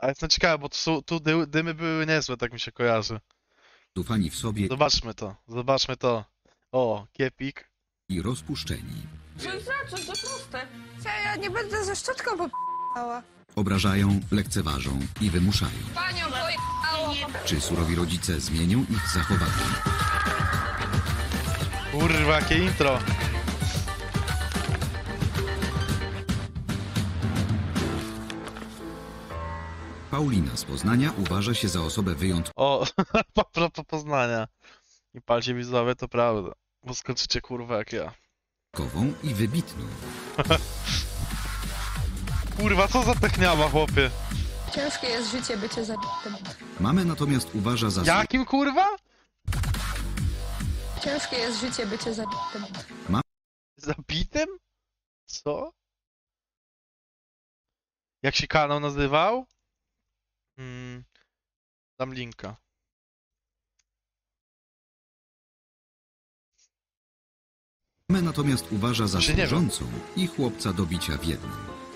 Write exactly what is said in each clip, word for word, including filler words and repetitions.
A jestem ciekawy, bo tu, są- tu dy, dymy były niezłe, tak mi się kojarzy. Dufani w sobie Zobaczmy to, zobaczmy to. O, kiepik. i rozpuszczeni. Coś zacząć, to proste. Ja, ja nie będę ze szczotką popała. Obrażają, lekceważą i wymuszają. Panią pojechało. Czy surowi rodzice zmienią ich zachowanie? Kurwa, jakie intro. Paulina z Poznania uważa się za osobę wyjątkową. O, po propos Poznania. I palcie widzowie, to prawda. Bo skoczycie kurwa jak ja. i wybitną. Kurwa, co za techniała, chłopie? Ciężkie jest życie bycie zabitym. Mamę natomiast uważa za Jakim kurwa? Ciężkie jest życie bycie zabitym. Zabitym? Co? Jak się kanał nazywał? Hmm. Dam linka. Mamę natomiast uważa za Czy nie wiem. służącą i chłopca do bicia w jednym.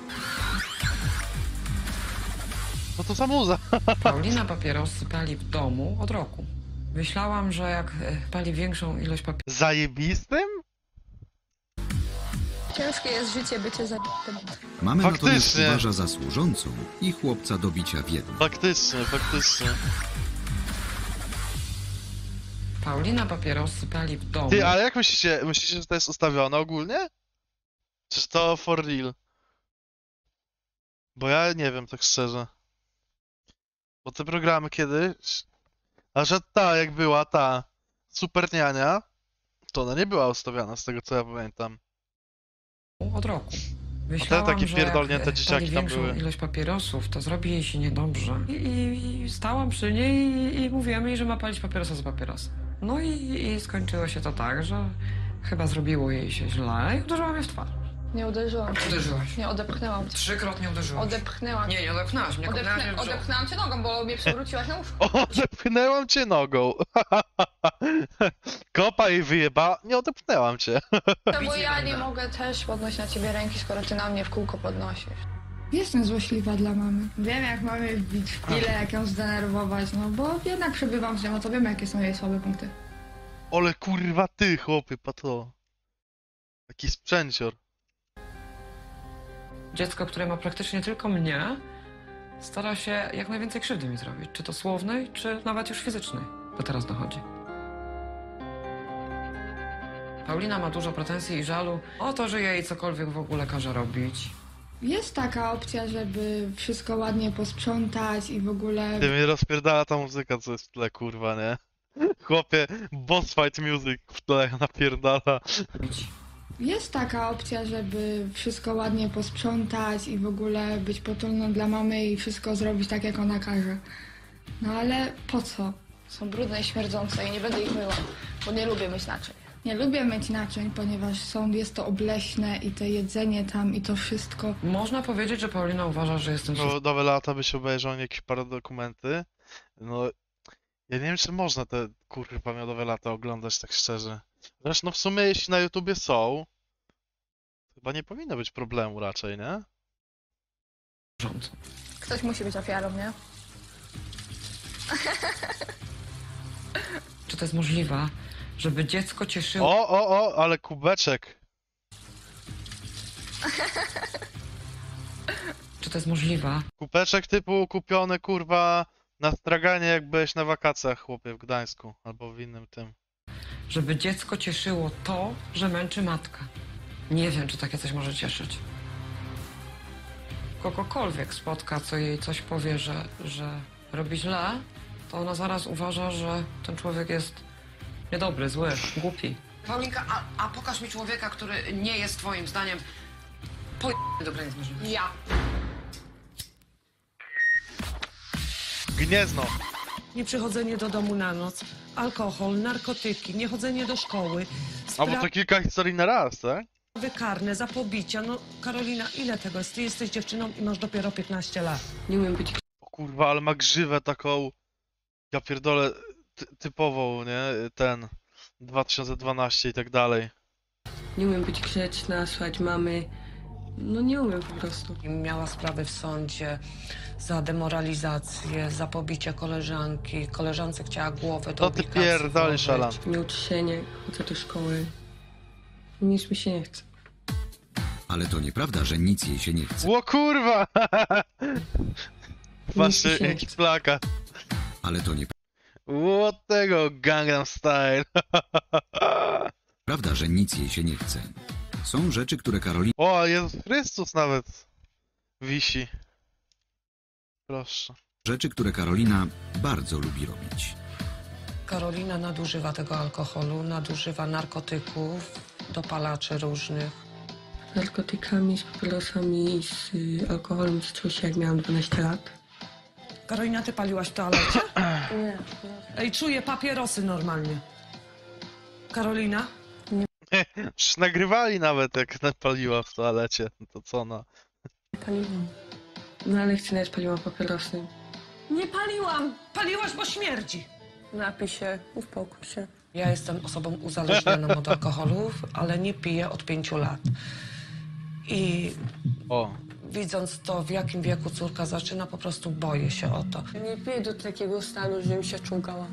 No to za muza. Paulina papierosy pali w domu od roku. Myślałam, że jak e, pali większą ilość papierosów, Zajebistym? Ciężkie jest życie bycie zabitym. Mamę Faktycznie. natomiast uważa za służącą i chłopca do bicia w jednym. Faktycznie, faktycznie. Paulina papierosy pali w domu. Ty, ale jak myślicie, myślicie, że to jest ustawione ogólnie? Czy to for real? Bo ja nie wiem, tak szczerze. Bo te programy kiedyś... A że ta, jak była ta Super Niania, to ona nie była ustawiana, z tego co ja pamiętam. Od roku. Myślałam, takie że pierdolnięte jak e, dzieciaki pali tam większą były. ilość papierosów, to zrobi jej się niedobrze. I, i, i stałam przy niej i, i mówiłam jej, że ma palić papierosa za papierosa. No i, i skończyło się to tak, że chyba zrobiło jej się źle i uderzyła mnie w twarz. Nie uderzyłam cię. Uderzyłaś. Nie odepchnęłam cię. Trzykrotnie uderzyłaś. Odepchnęłam cię. Nie, nie odepchnęłaś mnie, kopnęłaś mnie Odepchnę, w brzuch. odepchnęłam cię nogą, bo mnie przewróciłaś na łóżko. O, odepchnęłam cię nogą. Kopa jej wyjeba, nie odepchnęłam cię. To bo ja nie mogę też podnosić na ciebie ręki, skoro ty na mnie w kółko podnosisz. Jestem złośliwa dla mamy. Wiem, jak mamy wbić w pile, jak ją zdenerwować, no bo jednak przebywam z nią, no to wiem, jakie są jej słabe punkty. Ole kurwa ty, chłopy, pa to. Taki sprzęcior. Dziecko, które ma praktycznie tylko mnie, stara się jak najwięcej krzywdy mi zrobić. Czy to słownej, czy nawet już fizycznej. Bo teraz dochodzi. Paulina ma dużo pretensji i żalu o to, że jej cokolwiek w ogóle każe robić. Jest taka opcja, żeby wszystko ładnie posprzątać i w ogóle... Ty mnie rozpierdala ta muzyka, co jest w tle, kurwa, nie? Chłopie, boss fight music w tle napierdala. robić. Jest taka opcja, żeby wszystko ładnie posprzątać i w ogóle być potulną dla mamy i wszystko zrobić tak, jak ona każe. No ale po co? Są brudne i śmierdzące i nie będę ich myła, bo nie lubię myć naczyń. Nie lubię myć naczyń, ponieważ są, jest to obleśne i to jedzenie tam i to wszystko. Można powiedzieć, że Paulina uważa, że jestem No, nowe lata byś obejrzał jakieś parę dokumenty. No, ja nie wiem, czy można te kurwa miodowe lata oglądać, tak szczerze. Zresztą, no w sumie, jeśli na YouTubie są, chyba nie powinno być problemu raczej, nie? rząd. Ktoś musi być ofiarą, nie? Czy to jest możliwe, żeby dziecko cieszyło... O, o, o, ale kubeczek. Czy to jest możliwe, Kubeczek typu kupiony, kurwa, na straganie, jak byłeś na wakacjach, chłopie, w Gdańsku. Albo w innym tym. żeby dziecko cieszyło to, że męczy matkę? Nie wiem, czy takie coś może cieszyć. Kogokolwiek spotka, co jej coś powie, że, że robi źle, to ona zaraz uważa, że ten człowiek jest niedobry, zły, głupi. Paulinka, a, a pokaż mi człowieka, który nie jest twoim zdaniem po do granic możliwości. Ja. Gniezno. Nieprzychodzenie do domu na noc, alkohol, narkotyki, niechodzenie do szkoły, A bo to kilka historii na raz, tak? sprawy karne za pobicia. No, Karolina, ile tego jest? Ty jesteś dziewczyną i masz dopiero piętnaście lat. Nie umiem być O kurwa, ale ma grzywę taką, ja pierdolę, ty typową, nie? Ten, dwa tysiące dwanaście i tak dalej. Nie umiem być grzeczna, słuchać mamy, No nie umiem po prostu. I miała sprawy w sądzie za demoralizację, za pobicie koleżanki. Koleżance chciała głowę do To ty ubikacji pierdolisz, włożyć. Alan. Nie uczy się, nie chodzę do szkoły. Nic mi się nie chce. Ale to nieprawda, że nic jej się nie chce. Ło kurwa! Patrzcie, Nic mi się nie jaki chce. plakat. Ale to What tego Gangnam Style. nieprawda, że nic jej się nie chce. Są rzeczy, które Karolina O, Jezus Chrystus nawet wisi. Proszę. rzeczy, które Karolina bardzo lubi robić. Karolina nadużywa tego alkoholu, nadużywa narkotyków, dopalaczy różnych. Z narkotykami, z papierosami, z y, alkoholem zaczęło się jak miałam dwanaście lat. Karolina, ty paliłaś w toalecie? Nie. Ej, czuję papierosy normalnie. Karolina? Przecież nagrywali nawet jak napaliła w toalecie. No to co ona? Nie paliłam. No ale chcę, nawet paliłam papierosy. Nie paliłam! Paliłaś, bo śmierdzi. Napij się, uspokój się. Ja jestem osobą uzależnioną od alkoholów, ale nie piję od pięciu lat. I O. widząc to, w jakim wieku córka zaczyna, po prostu boję się o to. Nie piję do takiego stanu, żebym się czułkała.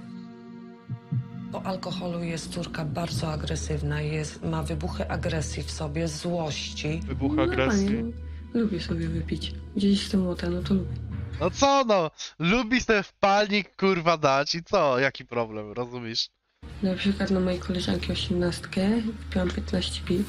Po alkoholu jest córka bardzo agresywna, jest, ma wybuchy agresji w sobie, złości. Wybuch No, agresji. normalnie, no. Lubię sobie wypić. Gdzieś jestem młota, no to lubię. No co no? Lubi sobie w palnik kurwa dać i co? Jaki problem, rozumiesz? Na przykład na mojej koleżanki osiemnastkę wypiłam piętnaście piw.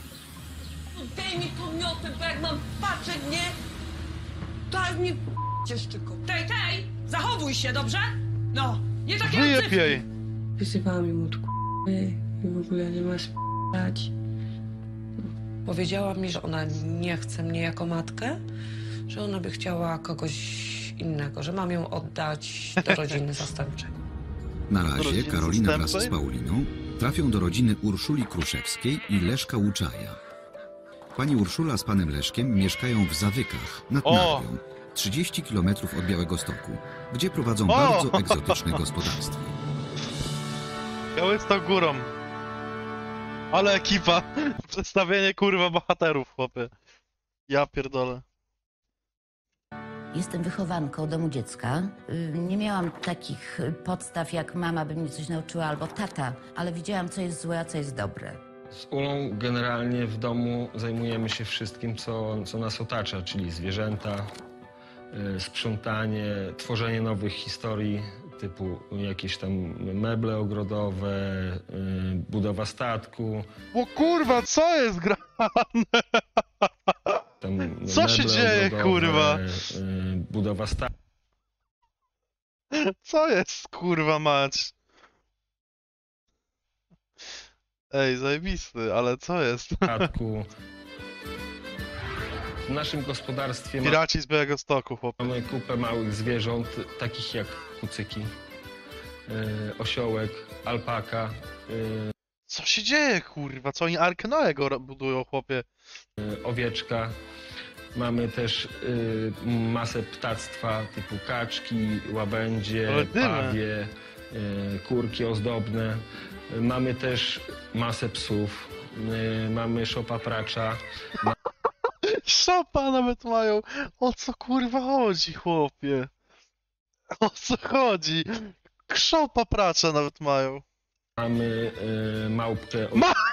Daj mi pomioty, bo jak mam patrzeć, nie? Daj mi cieszczyko. Tej, tej! Zachowuj się, dobrze? No, nie takie Wyjeb jej. Wyzywałam im od k***y i w ogóle nie ma spać. Powiedziała mi, że ona nie chce mnie jako matkę, że ona by chciała kogoś innego, że mam ją oddać do rodziny zastępczej. Na razie rodziny Karolina wraz z zastępczej? Pauliną trafią do rodziny Urszuli Kruszewskiej i Leszka Łuczaja. Pani Urszula z panem Leszkiem mieszkają w Zawykach nad O! Narwią, trzydzieści kilometrów od Białegostoku, gdzie prowadzą O! bardzo egzotyczne gospodarstwo. Białystok górą. Ale ekipa. Przedstawienie kurwa bohaterów, chłopie. Ja pierdolę. Jestem wychowanką domu dziecka. Y, Nie miałam takich y, podstaw, jak mama by mnie coś nauczyła albo tata, ale widziałam, co jest złe, a co jest dobre. Z Ulą generalnie w domu zajmujemy się wszystkim, co, co nas otacza, czyli zwierzęta, y, sprzątanie, tworzenie nowych historii, typu jakieś tam meble ogrodowe, y, budowa statku. O kurwa, co jest gra? Tam Co się meble dzieje, ogrodowe, kurwa? y, budowa Co jest kurwa mać? Ej, zajebisty, ale co jest? statku. W naszym gospodarstwie ma- Piraci z Białegostoku, chłopie. mamy kupę małych zwierząt, takich jak kucyki, y, osiołek, alpaka, y, Co się dzieje, kurwa? Co oni Arkę Noego ro- budują, chłopie? y, owieczka. Mamy też y, masę ptactwa typu kaczki, łabędzie, Ale dymy. pawie, y, kurki ozdobne. Y, Mamy też masę psów. Y, Mamy szopapracza. Szopa nawet mają. O co kurwa chodzi, chłopie? O co chodzi? Szopa pracza nawet mają. Mamy y, małpkę o Ma-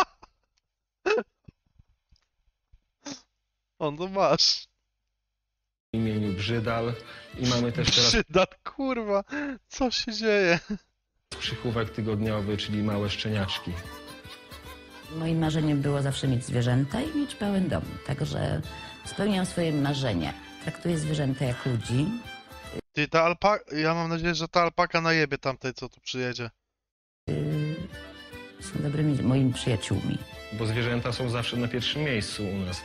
On to masz. imieniu Brzydal. I mamy też teraz Przydat, kurwa. Co się dzieje? przychówek tygodniowy, czyli małe szczeniaczki. Moim marzeniem było zawsze mieć zwierzęta i mieć pełen dom. Także spełniam swoje marzenia. Traktuję zwierzęta jak ludzi. Ty, ta alpaka... Ja mam nadzieję, że ta alpaka najebie tamtej, co tu przyjedzie. y, Są dobrymi moimi przyjaciółmi. Bo zwierzęta są zawsze na pierwszym miejscu u nas.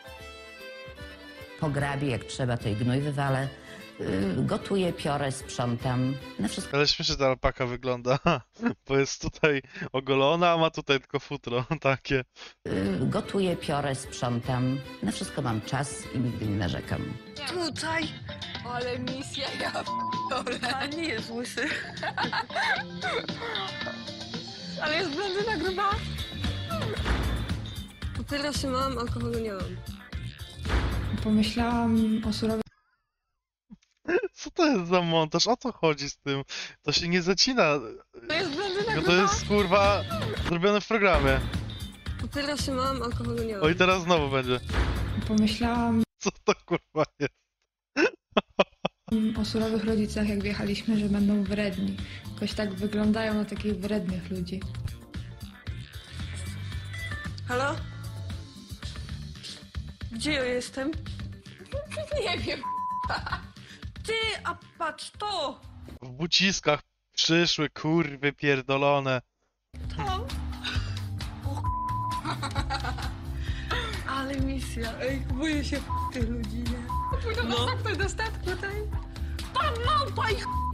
Pograbię, jak trzeba, to i gnój wywalę. Y, Gotuję, piorę, sprzątam. Na wszystko Ale śmiesznie ta alpaka wygląda. Bo jest tutaj ogolona, a ma tutaj tylko futro takie. y, gotuję, piorę, sprzątam. Na wszystko mam czas i nigdy nie narzekam. Tutaj! Ale misja, ja p***dolę. A nie jest łysy. Ale jest blondyna gruba. Papierosy mam, alkoholu nie mam. Pomyślałam o surowych Co to jest za montaż? O co chodzi z tym? To się nie zacina. To jest blondyna Tylko to jest kurwa zrobione w programie. Papierosy mam, alkoholu nie O i teraz znowu będzie. Pomyślałam Co to kurwa jest? o surowych rodzicach, jak wjechaliśmy, że będą wredni. Jakoś tak wyglądają na takich wrednych ludzi. Halo? Gdzie ja jestem? Nie wiem. Ty, a patrz to! W buciskach przyszły kurwy pierdolone. Tam. O, ale misja. Ej, boję się tych ludzi, nie? Pójdę No. do statku, do statku tutaj. Pan małpa i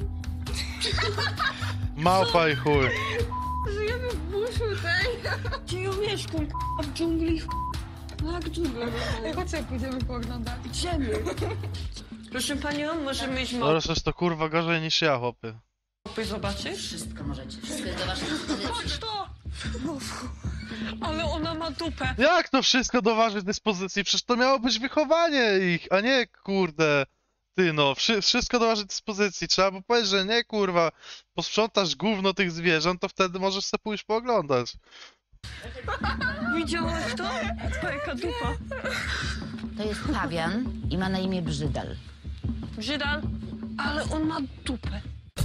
Małpa i chuj. Żyjemy w buszu tutaj. gdzie ja mieszkam, k***a, w dżungli. No jak dżungla. Ej, chodź sobie pójdziemy pooglądać. Idziemy. Proszę panią, możemy iść No przecież to kurwa gorzej niż ja, chłopy. małpy zobaczyć? Wszystko możecie, wszystko jest do waszej dyspozycji. Patrz to! No, ale ona ma dupę. Jak to wszystko do waszej dyspozycji? Przecież to miało być wychowanie ich, a nie kurde. Ty no, wszy wszystko do waszej dyspozycji. Trzeba było powiedzieć, że nie kurwa, posprzątasz gówno tych zwierząt, to wtedy możesz sobie pójść pooglądać. Widziałaś to? Jaka dupa. To jest pawian i ma na imię Brzydal. Żydal, ale on ma dupę.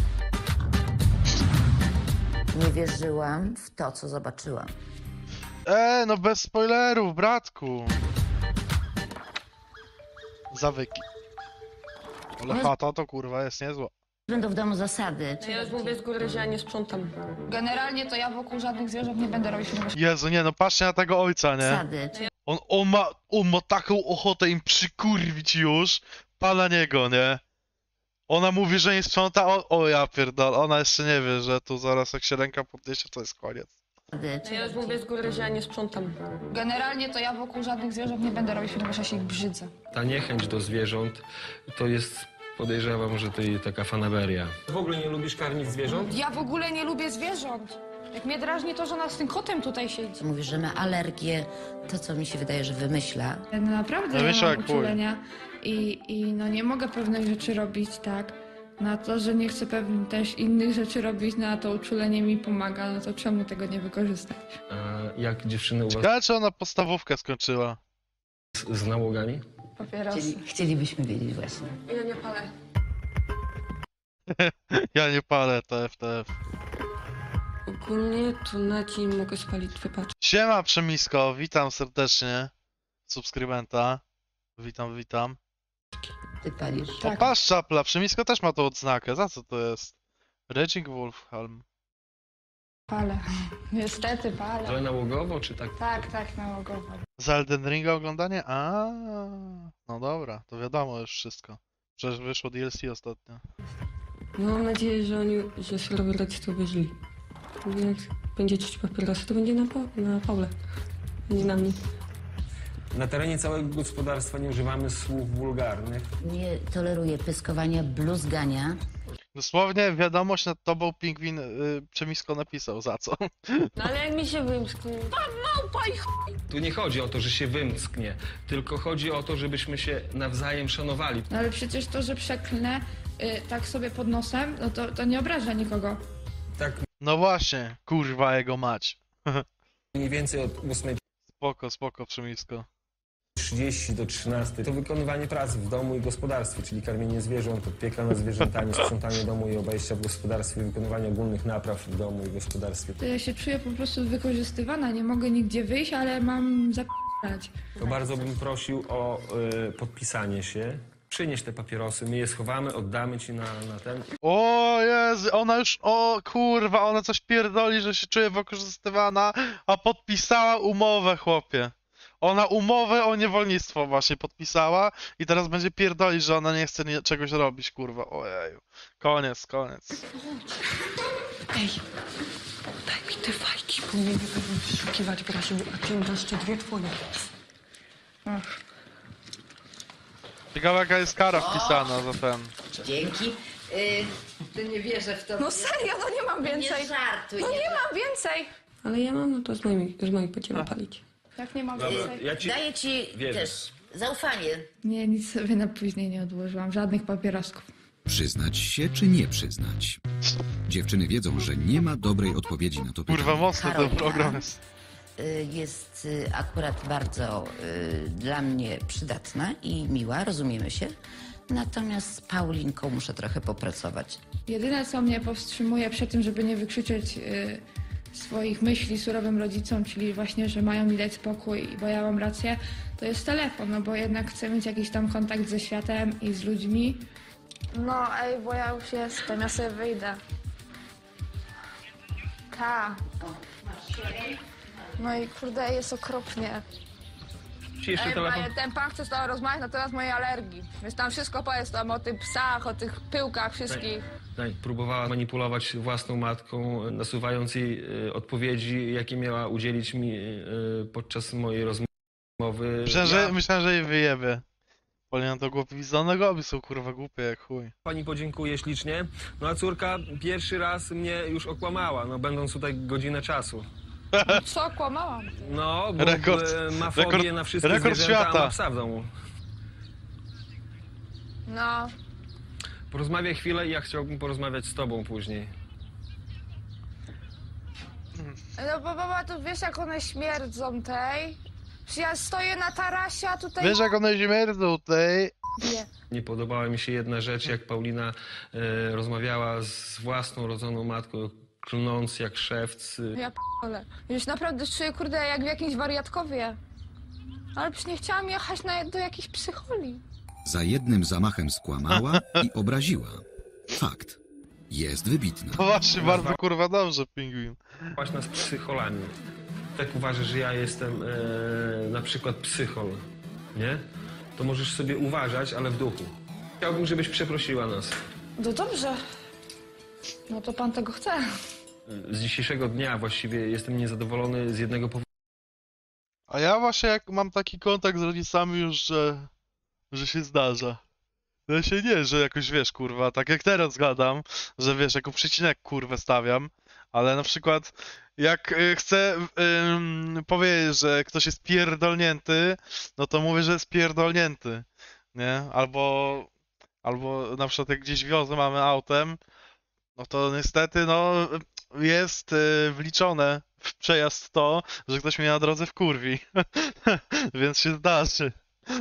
Nie wierzyłam w to, co zobaczyłam. Eee, no bez spoilerów, bratku. Zawyki. Ale chata to kurwa jest niezła. Będą w domu zasady. Ja już mówię z góry, że ja nie sprzątam. Generalnie to ja wokół żadnych zwierząt nie będę robić. Jezu, nie no, patrzcie na tego ojca, nie? Zasady. On, on, ma, on ma taką ochotę im przykurwić już. Pana niego, nie? Ona mówi, że nie sprząta, o, o ja pierdol, ona jeszcze nie wie, że tu zaraz jak się ręka podniesie, to jest koniec. Ja już mówię z góry, że ja nie sprzątam. Generalnie to ja wokół żadnych zwierząt nie będę robić, ponieważ ja się ich brzydzę. Ta niechęć do zwierząt to jest, podejrzewam, że to jej taka fanaberia. W ogóle nie lubisz karmić zwierząt? Ja w ogóle nie lubię zwierząt. Jak mnie drażni to, że ona z tym kotem tutaj siedzi. Mówi, że ma alergię. To, co mi się wydaje, że wymyśla. No naprawdę No ja wiesz, mam jak chuj. uczulenia i, i no nie mogę pewnych rzeczy robić, tak? Na to, że nie chcę pewnych też innych rzeczy robić, no a to uczulenie mi pomaga, no to czemu tego nie wykorzystać? A jak dziewczyny u was Ciekawe, czy ona podstawówkę skończyła. z, z nałogami? Papierosy. Chcieli, chcielibyśmy wiedzieć właśnie. Ja nie palę. Ja nie palę, T F T F. Ogólnie to na dzień mogę spalić dwie paczki. Siema Przemisko, witam serdecznie. Subskrybenta. Witam, witam. Ty palisz. O, patrz czapla, Przemisko też ma tą odznakę. Za co to jest? Raging Wolfhelm. Palę. Niestety palę. Ale nałogowo, czy tak? Tak, tak, nałogowo. Z Elden Ringa oglądanie? A, no dobra, to wiadomo już wszystko. Przecież wyszło D L C ostatnio. No, mam nadzieję, że oni, że surowi rodzice uwierzyli. Jak będzie czuć papierosy, to będzie na, pa na Paulę, a nie na mnie. Na terenie całego gospodarstwa nie używamy słów wulgarnych. Nie toleruję pyskowania, bluzgania. Dosłownie wiadomość nad tobą pingwin y, Przemisko napisał, za co? No ale jak mi się wymsknie. Pan małpa i ch... Tu nie chodzi o to, że się wymsknie, tylko chodzi o to, żebyśmy się nawzajem szanowali. No ale przecież to, że przeklnę y, tak sobie pod nosem, no to, to nie obraża nikogo. Tak No właśnie, kurwa jego mać. mniej więcej od ósmej Spoko, spoko Przemisko. trzydzieści do trzynastej to wykonywanie prac w domu i gospodarstwie, czyli karmienie zwierząt, opieka nad zwierzętami, sprzątanie domu i obejścia w gospodarstwie, wykonywanie ogólnych napraw w domu i gospodarstwie. To ja się czuję po prostu wykorzystywana, nie mogę nigdzie wyjść, ale mam zapisać. To bardzo bym prosił o y, podpisanie się. Przynieś te papierosy, my je schowamy, oddamy ci na, na ten. O Jezu, ona już, o kurwa, ona coś pierdoli, że się czuje wykorzystywana, a podpisała umowę, chłopie. Ona umowę o niewolnictwo właśnie podpisała i teraz będzie pierdolić, że ona nie chce nie, czegoś robić, kurwa. Ojeju. Koniec, koniec. Ej, daj mi te fajki, bo mnie nie będą wyszukiwać w razie, a ty masz jeszcze dwie twoje. Ciekawe jaka jest kara wpisana za ten. Dzięki. Yy, to nie wierzę w to. No serio, no nie mam Nie więcej. żartuj. No nie mam więcej. Ale ja mam, no to z moimi, z moich będziemy palić. Jak nie mam Dobra, więcej? ja ci... Daję ci Wierzę. też Zaufanie. Nie, nic sobie na później nie odłożyłam, żadnych papierosków. Przyznać się czy nie przyznać? Dziewczyny wiedzą, że nie ma dobrej odpowiedzi na to pytanie. Kurwa, mocny ten Karolina. program jest. Y, Jest y, akurat bardzo y, dla mnie przydatna i miła, rozumiemy się. Natomiast z Paulinką muszę trochę popracować. Jedyne, co mnie powstrzymuje przed tym, żeby nie wykrzyczeć y, swoich myśli surowym rodzicom, czyli właśnie, że mają mi dać spokój, bo ja mam rację, to jest telefon, no bo jednak chcę mieć jakiś tam kontakt ze światem i z ludźmi. No ej, bo ja już jestem, ja sobie wyjdę. Ta. No i kurde, jest okropnie. Ci jeszcze Ej, telefon? panie, ten pan chce z tobą rozmawiać na temat mojej alergii. Więc tam wszystko powiedz tam o tych psach, o tych pyłkach wszystkich. Tak, próbowała manipulować własną matką, nasuwając jej e, odpowiedzi, jakie miała udzielić mi e, podczas mojej rozmowy. Myślałem, Ja że, myślałem, że jej wyjebie. Polina to głupi. Widzone goby są kurwa głupie jak chuj. pani podziękuję ślicznie. No a córka pierwszy raz mnie już okłamała, no będąc tutaj godzinę czasu. Co, kłamałam? No, bo Rekord- e, ma fobię rekord- na wszystkie rekord zwierzęta, świata. a ma psa w domu. No, Porozmawiaj chwilę i ja chciałbym porozmawiać z tobą później. no bo baba, tu wiesz jak one śmierdzą tej. Że ja stoję na tarasie, a tutaj... Wiesz jak one śmierdzą tej? Nie. Nie podobała mi się jedna rzecz, jak Paulina e, rozmawiała z własną rodzoną matką, klnąc jak szewc. Ja p***le. Już naprawdę czuję, kurde, jak w jakimś wariatkowie. Ale przecież nie chciałam jechać na, do jakiejś psycholi. Za jednym zamachem skłamała i obraziła. Fakt. Jest wybitna. No właśnie, bardzo kurwa dobrze, pingwin. Właśnie nas psycholami. Tak uważasz, że ja jestem e, na przykład psychol, nie? To możesz sobie uważać, ale w duchu. Chciałbym, żebyś przeprosiła nas. No dobrze. No to pan tego chce. Z dzisiejszego dnia właściwie jestem niezadowolony z jednego powodu. A ja właśnie jak mam taki kontakt z rodzicami już, że, że się zdarza. Ja się nie, że jakoś wiesz, kurwa, tak jak teraz gadam, że wiesz, jako przecinek kurwę stawiam, ale na przykład jak y, chcę ym, powiedzieć, że ktoś jest pierdolnięty, no to mówię, że jest pierdolnięty, nie? Albo, albo na przykład jak gdzieś wiozę mamy autem, no to niestety, no, jest y, wliczone w przejazd to, że ktoś mnie na drodze wkurwi, więc się zdarzy.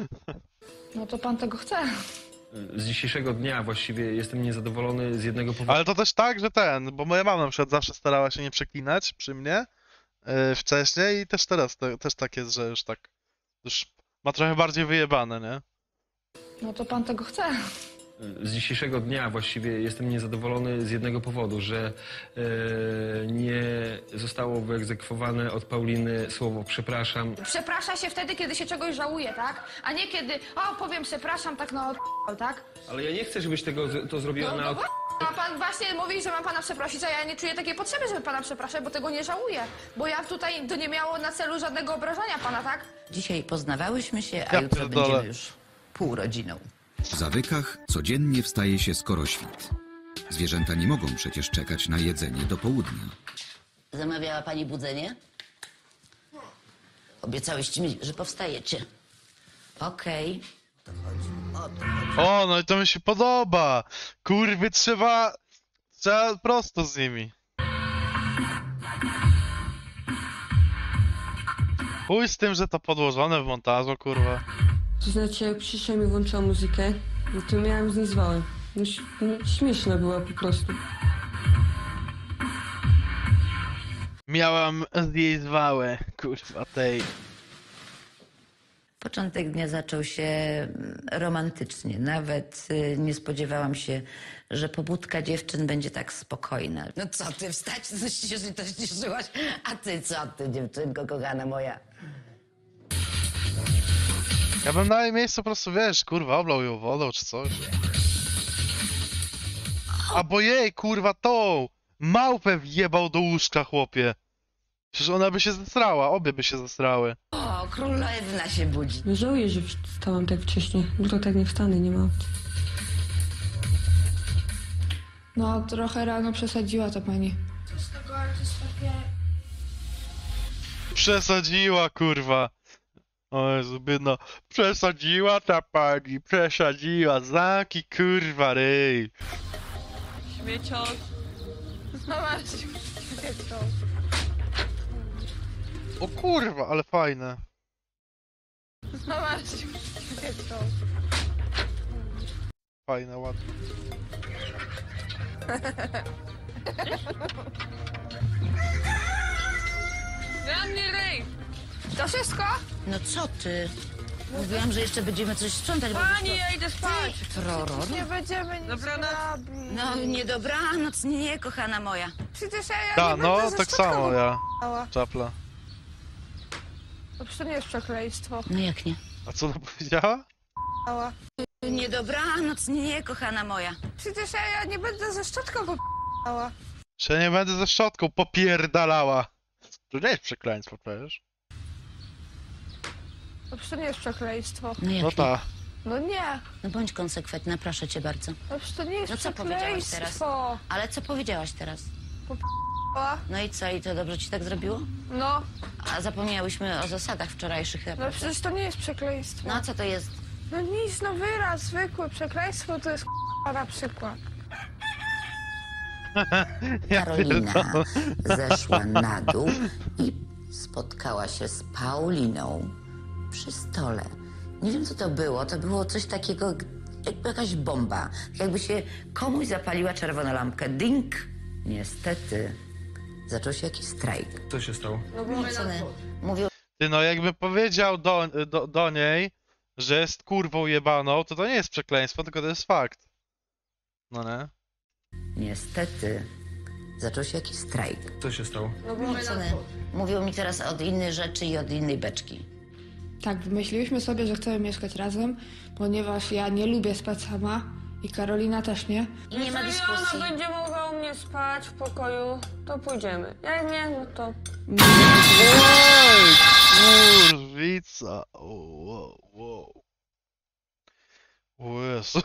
No to pan tego chce. Z dzisiejszego dnia właściwie jestem niezadowolony z jednego powodu. Ale to też tak, że ten, bo moja mama na przykład zawsze starała się nie przeklinać przy mnie yy, wcześniej i też teraz te, też tak jest, że już tak, już ma trochę bardziej wyjebane, nie? No to pan tego chce. Z dzisiejszego dnia właściwie jestem niezadowolony z jednego powodu, że e, nie zostało wyegzekwowane od Pauliny słowo przepraszam. Przeprasza się wtedy, kiedy się czegoś żałuje, tak? A nie kiedy, o, powiem przepraszam, tak no, tak? Ale ja nie chcę, żebyś tego z- to zrobiła No, na... no, od- a pan właśnie mówi, że mam pana przeprosić, a ja nie czuję takiej potrzeby, żeby pana przepraszać, bo tego nie żałuję. Bo ja tutaj, to nie miało na celu żadnego obrażania pana, tak? Dzisiaj poznawałyśmy się, a Ja jutro pierdolę. będziemy już półrodziną. W zawykach codziennie wstaje się skoro świt. Zwierzęta nie mogą przecież czekać na jedzenie do południa. Zamawiała pani budzenie? Obiecałyście mi, że powstajecie. Okej. O, no i to mi się podoba! Kurwy, trzeba, trzeba prosto z nimi. Chuj z tym, że to podłożone w montażu, kurwa. To znaczy, jak przyszłam i włączyła muzykę, no to miałam z niej zwałę. No, ś- no, śmieszna była po prostu. Miałam z jej zwałę, kurwa, tej. Początek dnia zaczął się mm, romantycznie. Nawet y, nie spodziewałam się, że pobudka dziewczyn będzie tak spokojna. No co ty, wstać, coś się to ściszyłaś? A ty co ty, dziewczynko kochana moja? Ja bym na jej miejscu po prostu, wiesz, kurwa, oblał ją wodą czy coś. Albo jej, kurwa, tą małpę wjebał do łóżka, chłopie. Przecież ona by się zesrała, obie by się zesrały. O, królewna się budzi. No, żałuję, że wstałam tak wcześnie. Jutro tak nie wstanę, nie ma opcji. No, trochę rano przesadziła to pani. Przesadziła, kurwa. O Jezu, biedna. Przesadziła ta pani, przesadziła. Zamki, kurwa, ryj. Śmieciok. Zobacz, śmiecią. O kurwa, ale fajne. Zobacz, śmiecią. Fajne, ładne. Dla mnie ryj. To wszystko? No co ty? Mówiłam, że jeszcze będziemy coś sprzątać, bo... Pani, ja idę spać. Roro, Nie będziemy nic Dobranoc. robić. no nie dobranoc, nie, kochana moja. Przecież ja, ja Ta, nie no, będę ze tak szczotką samo ja. wypalała. Czapla. To przecież to nie jest przekleństwo. No jak nie? A co ona powiedziała? Ała. Nie dobranoc, nie, kochana moja. Przecież ja, ja nie będę ze szczotką wypalała. Że ja nie będę ze szczotką popierdalała. To nie jest przekleństwo przecież. To przecież to nie jest przekleństwo. No jak No nie? ta. No nie. No bądź konsekwentna, proszę cię bardzo. To przecież to nie jest No co powiedziałaś teraz? przekleństwo. Ale co powiedziałaś teraz? Ała. No i co, i to dobrze ci tak zrobiło? No, A zapomniałyśmy o zasadach wczorajszych chyba. no przecież to nie jest przekleństwo. No a co to jest? No nic, no wyraz zwykły. Przekleństwo to jest k***a na przykład. Karolina zeszła na dół i spotkała się z Pauliną przy stole. Nie wiem, co to było. To było coś takiego, jakby jakaś bomba. Jakby się komuś zapaliła czerwona lampka. Ding! Niestety zaczął się jakiś strajk. Co się stało? No co my? Mówił, Ty no, jakby powiedział do, do, do niej, że jest kurwą jebaną, to to nie jest przekleństwo, tylko to jest fakt. No nie? niestety zaczął się jakiś strajk. Co się stało? No co my? Mówił mi teraz od innej rzeczy i od innej beczki. Tak, wymyśliłyśmy sobie, że chcemy mieszkać razem, ponieważ ja nie lubię spać sama i Karolina też nie. I nie ma Jeżeli dyskusji. ona będzie mogła u mnie spać w pokoju, to pójdziemy. Jak nie, no to... Oj, kurwica. Wow, wow. O Jezu.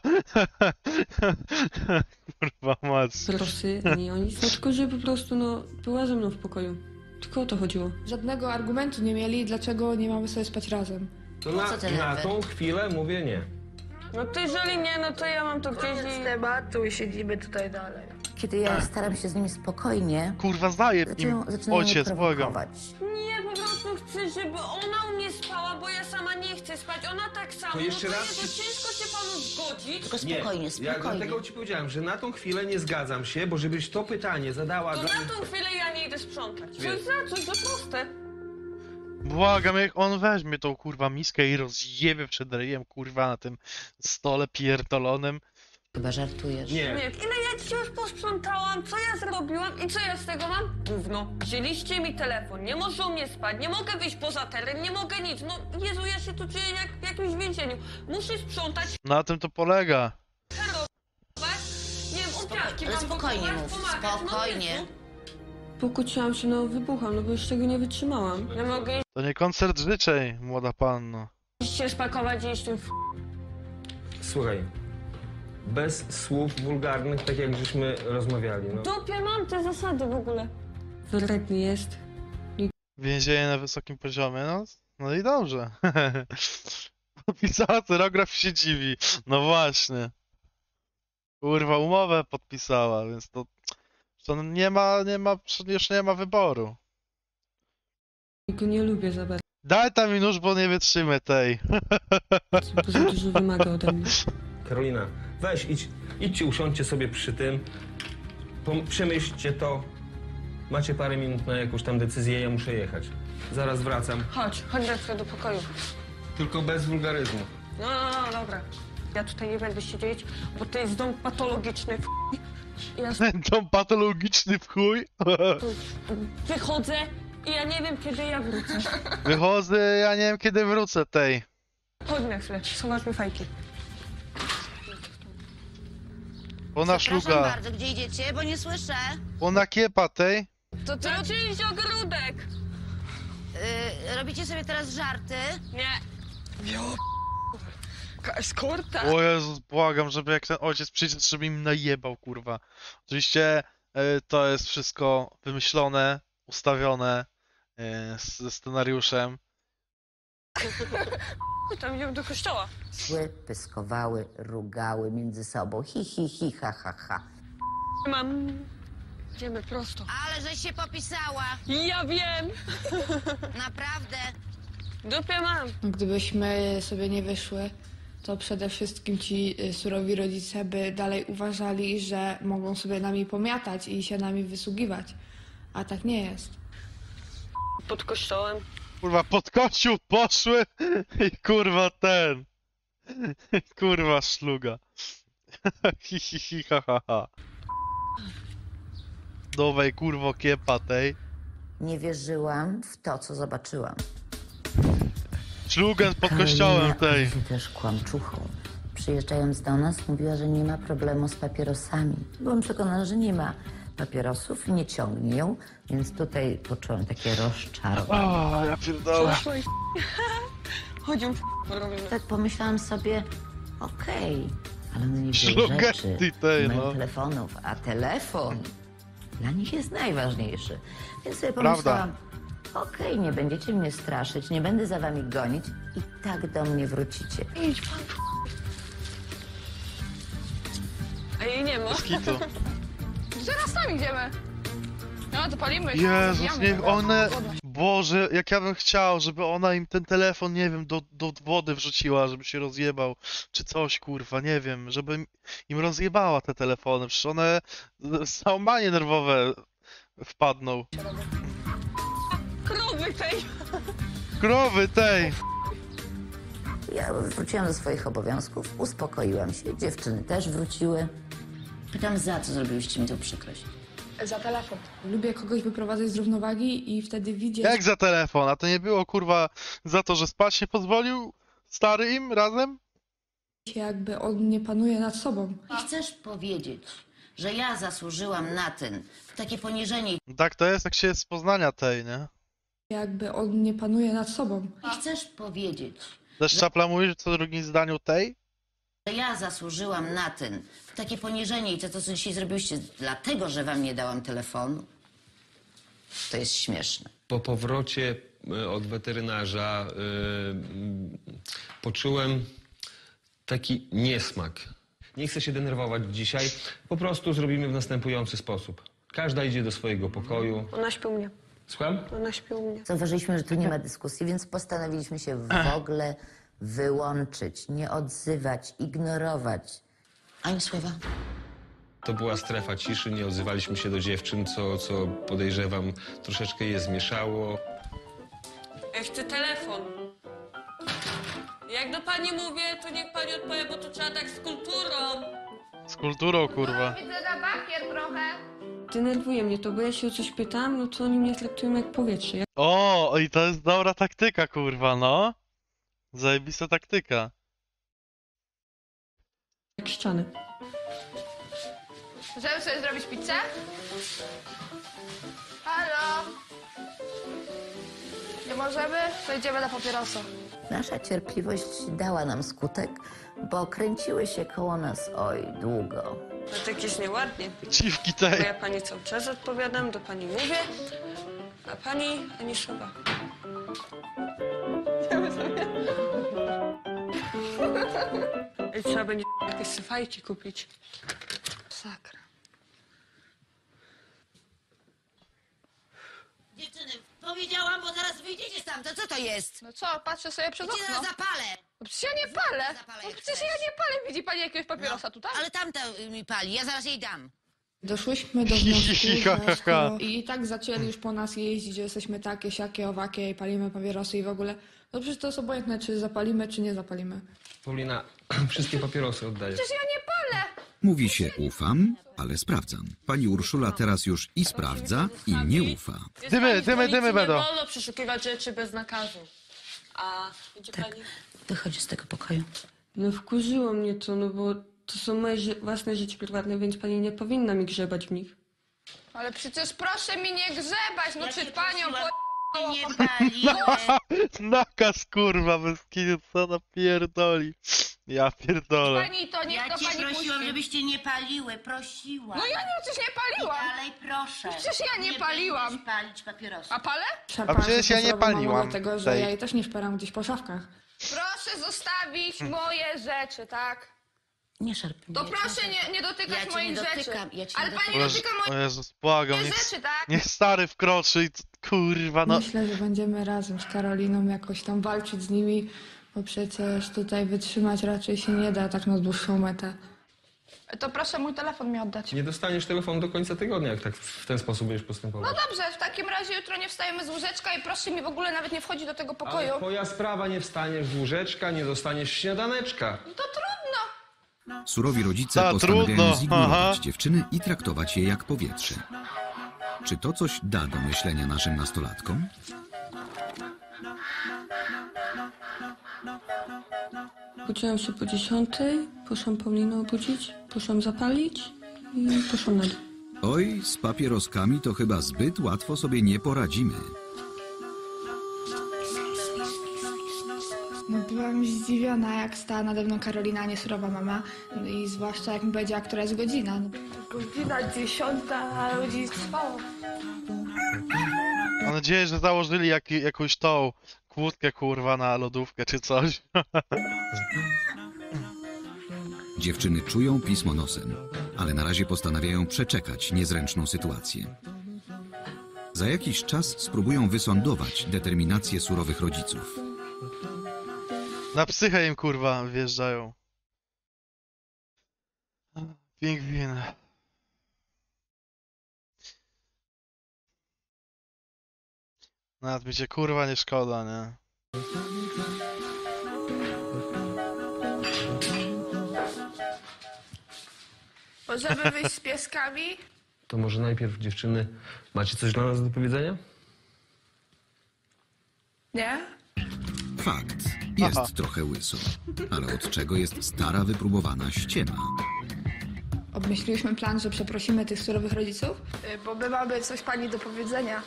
Kurwa mać. Prosy, nie o nic, no tylko że po prostu no, była ze mną w pokoju. Tylko o to chodziło. Żadnego argumentu nie mieli, dlaczego nie mamy sobie spać razem. To No co ty na, na nawet? tą chwilę mówię nie. No to jeżeli nie, no to ja mam to gdzieś i... tematu i siedzimy tutaj dalej. Kiedy ja staram się z nimi spokojnie, Kurwa, zdaje im zaczynają, zaczynają mnie ojciec, błagam. prowokować. Nie, po prostu chcę, żeby ona u mnie spała, bo ja sama nie chcę spać. Ona tak samo. To jeszcze no to raz nie, to ci- ciężko się panu zgodzić. Tylko Nie, spokojnie, ja spokojnie. dlatego ci powiedziałem, że na tą chwilę nie zgadzam się, bo żebyś to pytanie zadała To dla na tą chwilę ja nie idę sprzątać. Co Wiesz. za coś, za proste. Błagam, jak on weźmie tą kurwa miskę i rozjebie przed ryjem, kurwa, na tym stole pierdolonym. Chyba żartujesz. Nie. Nie, ile ja dzisiaj już posprzątałam, co ja zrobiłam i co ja z tego mam? Gówno. Wzięliście mi telefon, nie może u mnie spać, nie mogę wyjść poza teren, nie mogę nic. No Jezu, ja się tu czuję jak w jakimś więzieniu. Muszę sprzątać, Na tym to polega. kierować, nie wiem, opiatki Ale wam spokojnie gotować, mów, pomagać. spokojnie. No, Jezu. Pokłóciłam się, no wybucham, no bo już tego nie wytrzymałam. Nie mogę To nie koncert życzeń, młoda panno. iść się spakować i iść tym f... Słuchaj, bez słów wulgarnych, tak jak żeśmy rozmawiali. No. Dupie mam te zasady w ogóle. Wredny jest. Więzienie na wysokim poziomie, no, no i dobrze. Podpisała cyrograf i się dziwi. No właśnie. Kurwa, umowę podpisała, więc to, to nie ma, nie ma, już nie ma wyboru. Go nie lubię za bardzo, Daj tam mi nóż, bo nie wytrzymę tej. bo za dużo wymaga ode mnie. Karolina, weź, idź, idźcie, usiądźcie sobie przy tym, pom- przemyślcie to. Macie parę minut na jakąś tam decyzję, ja muszę jechać. Zaraz wracam, Chodź, chodź Dexter do pokoju. tylko bez wulgaryzmu. No, no, no, dobra. Ja tutaj nie będę siedzieć, bo to jest dom patologiczny. f- Ja Dom patologiczny w chuj. wychodzę i ja nie wiem, kiedy ja wrócę. Wychodzę, ja nie wiem kiedy wrócę tej. Chodź na chwilę, zobacz mi fajki. Ona Przepraszam szluga, bardzo, gdzie idziecie? Bo nie słyszę. ona kiepa tej. To ty czyjś ogródek! Yy, robicie sobie teraz żarty? Nie. Eskorta. O Jezus, błagam, żeby jak ten ojciec przyjdzie, to żeby im najebał, kurwa. Oczywiście e, to jest wszystko wymyślone, ustawione e, z- ze scenariuszem. Tam idziemy do kościoła. Szły, pyskowały, rugały między sobą. Hi, hi, hi, ha, ha, ha. Mam... Idziemy prosto. Ale żeś się popisała. Ja wiem! Naprawdę. Dupie mam. Gdybyśmy sobie nie wyszły, to przede wszystkim ci y, surowi rodzice by dalej uważali, że mogą sobie nami pomiatać i się nami wysługiwać. A tak nie jest. Pod kościołem. Kurwa, pod kościół poszły i kurwa ten. Kurwa szluga. Hi, hi, hi, ha, ha, ha. Nowej kurwo kiepa tej. Nie wierzyłam w to, co zobaczyłam. Szlugen pod kościołem tej. Karolina też kłamczuchą. Przyjeżdżając do nas, mówiła, że nie ma problemu z papierosami. Byłam przekonana, że nie ma papierosów, nie ciągnie ją, więc tutaj poczułam takie rozczarowanie. O, ja pierdolę. Chodzimy robimy. Tak pomyślałam sobie, okej, ale one nie wzięły Szlugetty rzeczy, tej, nie mają no. telefonów, a telefon dla nich jest najważniejszy. Więc sobie Prawda. pomyślałam, okej, nie będziecie mnie straszyć, nie będę za wami gonić i tak do mnie wrócicie. Idź pan. A jej nie ma. Skitu. Zaraz tam idziemy. No to palimy. Jezus, zabijamy niech go. one... Zobacz. Boże, jak ja bym chciał, żeby ona im ten telefon, nie wiem, do, do wody wrzuciła, żeby się rozjebał, czy coś, kurwa, nie wiem, żeby im- im rozjebała te telefony, przecież one z załamanie nerwowe wpadną. Krowy tej. Krowy tej! Ja wróciłam do swoich obowiązków, uspokoiłam się, dziewczyny też wróciły. Pytam, za co zrobiliście mi tą przykrość? Za telefon. Lubię kogoś wyprowadzać z równowagi i wtedy widzieć, Jak za telefon? A to nie było, kurwa, za to, że spać nie pozwolił stary im razem? jakby on nie panuje nad sobą. I chcesz powiedzieć, że ja zasłużyłam na ten, takie poniżenie. Tak to jest, jak się jest z Poznania tej, nie? Jakby on nie panuje nad sobą. I chcesz powiedzieć, Też Czapla mówi, że co drugim zdaniu tej? że ja zasłużyłam na ten, takie poniżenie i to, to co dzisiaj zrobiliście, dlatego, że wam nie dałam telefonu. To jest śmieszne. Po powrocie e, od weterynarza e, m, poczułem taki niesmak. Nie chcę się denerwować dzisiaj, po prostu zrobimy w następujący sposób. Każda idzie do swojego pokoju. Ona śpi u mnie. Słucham? Ona śpi u mnie. Zauważyliśmy, że tu nie ma dyskusji, więc postanowiliśmy się w ogóle wyłączyć, nie odzywać, ignorować. Ani słowa. To była strefa ciszy, nie odzywaliśmy się do dziewczyn, co, co podejrzewam troszeczkę je zmieszało. Ja chcę telefon. Jak do pani mówię, to niech pani odpowie, bo to trzeba tak z kulturą. Z kulturą, kurwa. Widzę na bakier trochę. Denerwuje mnie to, bo ja się o coś pytam, no to oni mnie traktują jak powietrze. Jak O, i to jest dobra taktyka, kurwa, no. Zajebista taktyka. jak ściany. Możemy sobie zrobić pizzę? Halo? Nie możemy? To idziemy na papierosa. Nasza cierpliwość dała nam skutek, bo kręciły się koło nas, oj, długo. No to jakieś nieładnie. Dziwki Bo tej. ja pani cały czas odpowiadam, do pani mówię, a pani ani słowa. I trzeba będzie jakieś syfajki kupić. Sakra. Dziewczyny, powiedziałam, bo zaraz wyjdziecie stamtąd. Co to jest? No co, patrzę sobie przez Cię okno. zaraz zapalę. No przecież ja nie palę. Zapalę No jak przecież chcesz. ja nie palę. Widzi pani jakiegoś papierosa tutaj? Ale tamta y, mi pali, ja zaraz jej dam. Doszłyśmy do Hi, hi, wniosku, hi, ha, ha, że ha. skoro i tak zaczęli już po nas jeździć, że jesteśmy takie, siakie, owakie i palimy papierosy i w ogóle, no przecież to jest obojętne, czy zapalimy, czy nie zapalimy. Paulina, wszystkie papierosy oddaję. Przecież ja nie palę. Mówi się ufam, ale sprawdzam. Pani Urszula teraz już i sprawdza, i nie ufa. Jest Dymy, pani w dymy, policji, dymy będą. Nie wolno przeszukiwać rzeczy bez nakazu. A widzi pani? Wychodzi z tego pokoju. No wkurzyło mnie to, no bo to są moje ży- własne życie prywatne, więc pani nie powinna mi grzebać w nich. Ale przecież proszę mi nie grzebać. No czy panią po... Nie pali. Nakaz, kurwa, bez kitu, co ona pierdoli. Ja pierdolę. Pani to niech Ja to cię pani prosiłam, puści. żebyście nie paliły, prosiłam. No ja nie, przecież nie paliłam. Dalej proszę. Przecież ja nie paliłam. będziesz palić papierosy. A palę? Szarpałam przecież się ja po nie sobie, mamo, paliłam Dlatego, że tej. ja jej też nie szperam gdzieś po szafkach. Proszę zostawić moje rzeczy, tak? Nie szarp To mnie, proszę nie, nie dotykać Ja cię moich nie rzeczy. dotykam, ja cię Ale nie pani dotykam. dotyka O moich Jezus, błagam, niech, rzeczy, tak? niech stary wkroczy i c- kurwa, no. Myślę, że będziemy razem z Karoliną jakoś tam walczyć z nimi, bo przecież tutaj wytrzymać raczej się nie da tak na dłuższą metę. To proszę mój telefon mi oddać. Nie dostaniesz telefonu do końca tygodnia, jak tak w ten sposób będziesz postępować. No dobrze, w takim razie jutro nie wstajemy z łóżeczka i proszę mi w ogóle nawet nie wchodzić do tego pokoju. Ale twoja sprawa, nie wstaniesz z łóżeczka, nie dostaniesz śniadaneczka. To trudno. Surowi rodzice Ta, postanawiają trudno, zignorować aha. dziewczyny i traktować je jak powietrze. Czy to coś da do myślenia naszym nastolatkom? Budziłam się po dziesiątej, poszłam Paulinę obudzić, poszłam zapalić i poszłam na dół. Oj, z papieroskami to chyba zbyt łatwo sobie nie poradzimy. No, byłam zdziwiona, jak stała nade mną Karolina, a nie surowa mama. No i zwłaszcza jak mi powiedziała, która jest godzina. No, Godzina dziesiąta, a ludzi spało. Mam nadzieję, że założyli jak, jakąś tą kłódkę, kurwa, na lodówkę czy coś. Dziewczyny czują pismo nosem, ale na razie postanawiają przeczekać niezręczną sytuację. Za jakiś czas spróbują wysądować determinację surowych rodziców. Na psychę im, kurwa, wjeżdżają. Pingwin. Nawet mi cię, kurwa, nie szkoda, nie? Możemy wyjść z pieskami? To może najpierw, dziewczyny, macie coś dla nas do powiedzenia? Nie? Fakt, jest Aha. trochę łyso, ale od czego jest stara, wypróbowana ściema. obmyśliłyśmy plan, że przeprosimy tych surowych rodziców. Y, Bo my mamy coś pani do powiedzenia.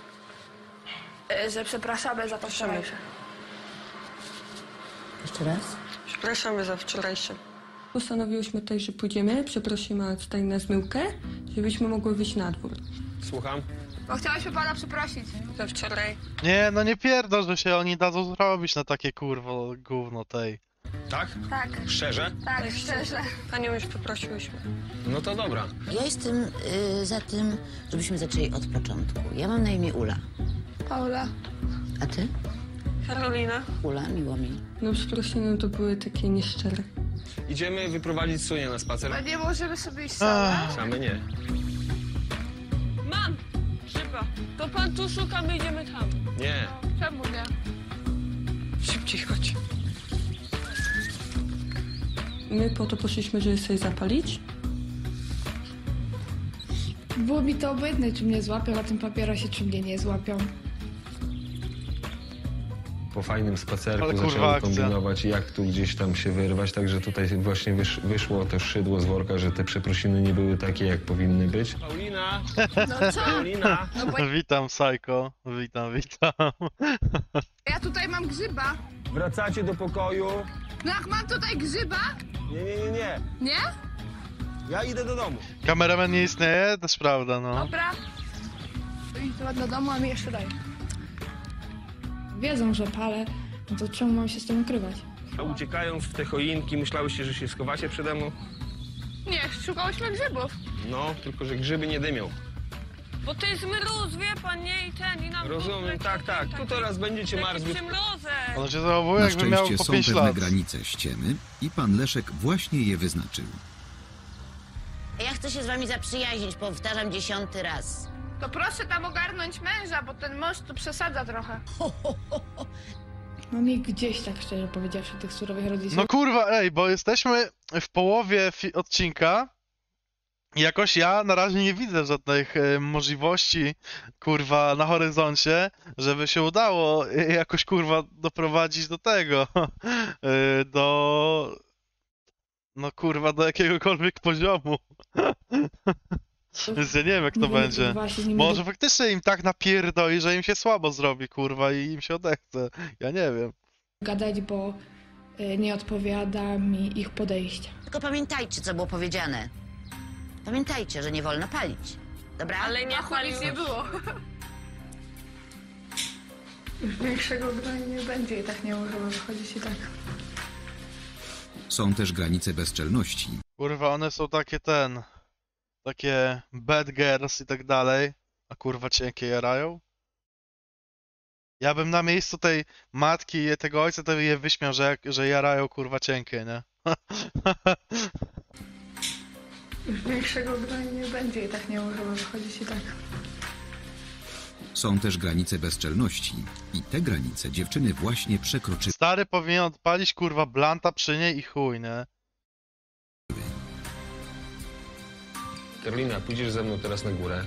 Y, Że przepraszamy za to wczorajsze. Jeszcze raz? Przepraszamy za wczorajsze. Postanowiłyśmy tutaj, że pójdziemy, przeprosimy tutaj na zmyłkę, żebyśmy mogły wyjść na dwór. Słucham? Bo chciałyśmy pana przeprosić. Za wczoraj. Nie, no nie pierdol, że się oni dadzą zrobić na takie, kurwa, gówno tej. Tak? Tak, Szczerze? tak, szczerze. Panią już poprosiłyśmy. No to dobra. Ja jestem y, za tym, żebyśmy zaczęli od początku. Ja mam na imię Ula. Paula. A ty? Karolina. Ula, miło mi. No przeprosiny to były takie nieszczere. Idziemy wyprowadzić Sunię na spacer? No nie możemy sobie iść same. Ach, Same nie. Mam! Szybko. To pan tu szuka, my idziemy tam. Nie. Czemu nie? Szybciej chodź. My po to poszliśmy, żeby sobie zapalić. Było mi to obojętne, czy mnie złapią na tym papierosie, czy mnie nie złapią. Po fajnym spacerku Ale kurwa zaczęły akcja. kombinować, jak tu gdzieś tam się wyrwać, także tutaj właśnie wysz, wyszło to szydło z worka, że te przeprosiny nie były takie, jak powinny być. Paulina! No co? Paulina! No bo witam, Psycho. Witam, witam. ja tutaj mam grzyba. Wracacie do pokoju? No jak mam tutaj grzyba? Nie, nie, nie, nie. Nie? Ja idę do domu. Kameraman nie istnieje? Też prawda, no. Dobra. Idź do domu, a mi jeszcze daj. Wiedzą, że palę, no to czemu mam się z tym ukrywać? A uciekając w te choinki, myślałyście, że się schowacie przede mną? Nie, szukałyśmy grzybów. No, tylko że grzyby nie dymią. Bo to jest mróz, wie pan, nie? I ten, i nam... Rozumiem, tak, tak. Tu teraz będziecie marzli. Przymrozek. On się zachowuje, Na jakby miał szczęście po są pięć pewne lat. granice ściemy i pan Leszek właśnie je wyznaczył. Ja chcę się z wami zaprzyjaźnić, powtarzam dziesiąty raz. To proszę tam ogarnąć męża, bo ten mąż tu przesadza trochę. Mam ich gdzieś, tak szczerze powiedziawszy, tych surowych rodziców. No kurwa, ej, bo jesteśmy w połowie fi- odcinka i jakoś ja na razie nie widzę żadnych e, możliwości, kurwa, na horyzoncie, żeby się udało e, jakoś, kurwa, doprowadzić do tego, e, do, no kurwa, do jakiegokolwiek poziomu. Więc ja nie wiem, jak to Nie wiem, będzie. próbowała się z nimi Może faktycznie im tak napierdoli, że im się słabo zrobi, kurwa, i im się odechce. Ja nie wiem. gadać, bo y, nie odpowiada mi ich podejście. Tylko pamiętajcie, co było powiedziane. Pamiętajcie, że nie wolno palić. Dobra? Ale nie palił. Nic nie było. Już większego grania nie będzie i tak nie możemy wychodzić i tak. Są też granice bezczelności. Kurwa, one są takie ten... Takie bad girls i tak dalej, a kurwa cienkie jarają. Ja bym na miejscu tej matki i tego ojca to je wyśmiał, że, jak- że jarają kurwa cienkie, nie? Już większego grania nie będzie i tak nie możemy wychodzić i tak. Są też granice bezczelności. I te granice dziewczyny właśnie przekroczyły. Stary powinien odpalić kurwa blanta przy niej i chuj, nie? Karolina, pójdziesz ze mną teraz na górę.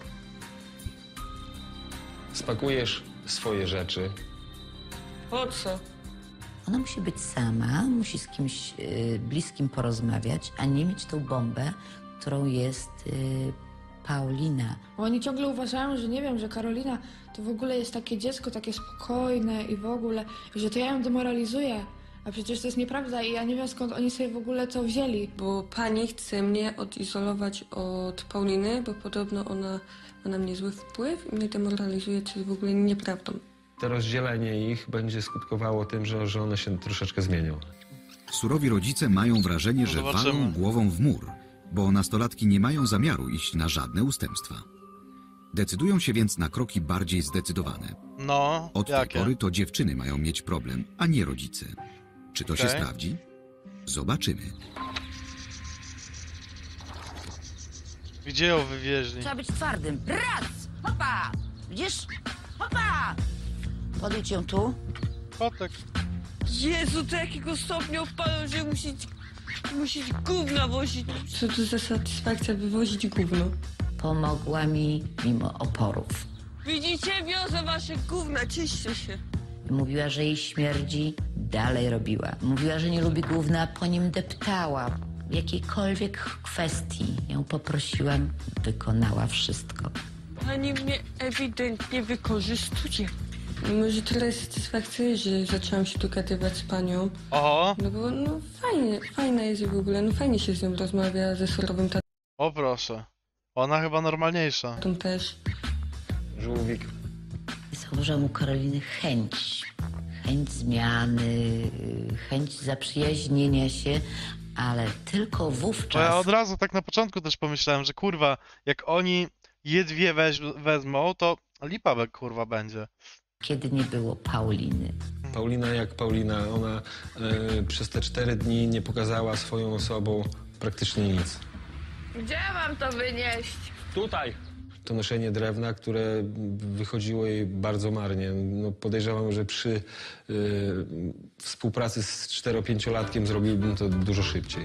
Spakujesz swoje rzeczy. Po co? Ona musi być sama, musi z kimś y, bliskim porozmawiać, a nie mieć tą bombę, którą jest y, Paulina. Oni ciągle uważają, że nie wiem, że Karolina to w ogóle jest takie dziecko, takie spokojne i w ogóle, że to ja ją demoralizuję. A przecież to jest nieprawda i ja nie wiem, skąd oni sobie w ogóle co wzięli. Bo pani chce mnie odizolować od Pauliny, bo podobno ona ma na mnie zły wpływ i mnie demoralizuje, co jest w ogóle nieprawdą. To rozdzielenie ich będzie skutkowało tym, że, że one się troszeczkę zmienią. Surowi rodzice mają wrażenie, że Zobaczymy. walą głową w mur, bo nastolatki nie mają zamiaru iść na żadne ustępstwa. Decydują się więc na kroki bardziej zdecydowane. No, Od tej jakie? pory to dziewczyny mają mieć problem, a nie rodzice. Czy to się Okej. sprawdzi? Zobaczymy. Gdzie ją wywieźli? Trzeba być twardym. Raz! Hopa! Widzisz? Hopa! Podejdź ją tu. Kotek. Jezu, do jakiego stopnia wpadłem, że musisz, musisz gówna wozić. Co to za satysfakcja wywozić gówno? Pomogła mi mimo oporów. Widzicie, wiozę wasze gówna, cieszcie się. Mówiła, że jej śmierdzi, dalej robiła. Mówiła, że nie lubi gówna, po nim deptała. W jakiejkolwiek kwestii ją poprosiłam, wykonała wszystko. Pani mnie ewidentnie wykorzystuje. Może tyle jest satysfakcji, że zaczęłam się dogadywać z panią. Oho, No bo no fajnie, fajna jest w ogóle, no fajnie się z nią rozmawia, ze surowym o proszę. Ona chyba normalniejsza. tatą też. Żółwik. Zauważyłam u Karoliny chęć. Chęć zmiany, chęć zaprzyjaźnienia się, ale tylko Bo ja wówczas, od razu tak na początku też pomyślałem, że kurwa, jak oni je dwie weź, wezmą, to lipa be- kurwa będzie. kiedy nie było Pauliny. Paulina jak Paulina, ona e, przez te cztery dni nie pokazała swoją osobą praktycznie nic. Gdzie mam to wynieść? Tutaj! To noszenie drewna, które wychodziło jej bardzo marnie. No podejrzewam, że przy y, współpracy z cztero-pięciolatkiem zrobiłbym to dużo szybciej.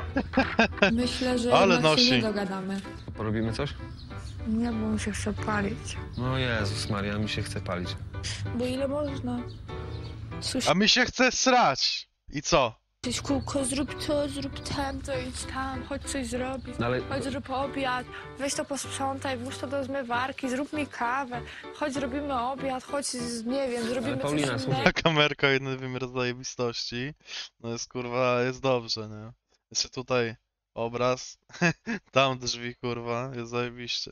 Myślę, że Ale jednak się nosi. nie dogadamy. Porobimy coś? Nie, bo mi się chce palić. No Jezus Maria, mi się chce palić. Bo ile można? A mi się chce srać. I co? Coś kółko, zrób to, zrób tamto, idź tam, chodź coś zrobić. No ale Chodź zrób obiad, weź to posprzątaj, włóż to do zmywarki, zrób mi kawę. Chodź zrobimy obiad, chodź, z- nie wiem, zrobimy Ale Paulina, coś słuchaj. innego. Ta kamerka jeden wymiar zajebistości. No jest kurwa, jest dobrze, nie? Jeszcze tutaj obraz, tam drzwi kurwa, jest zajebiście.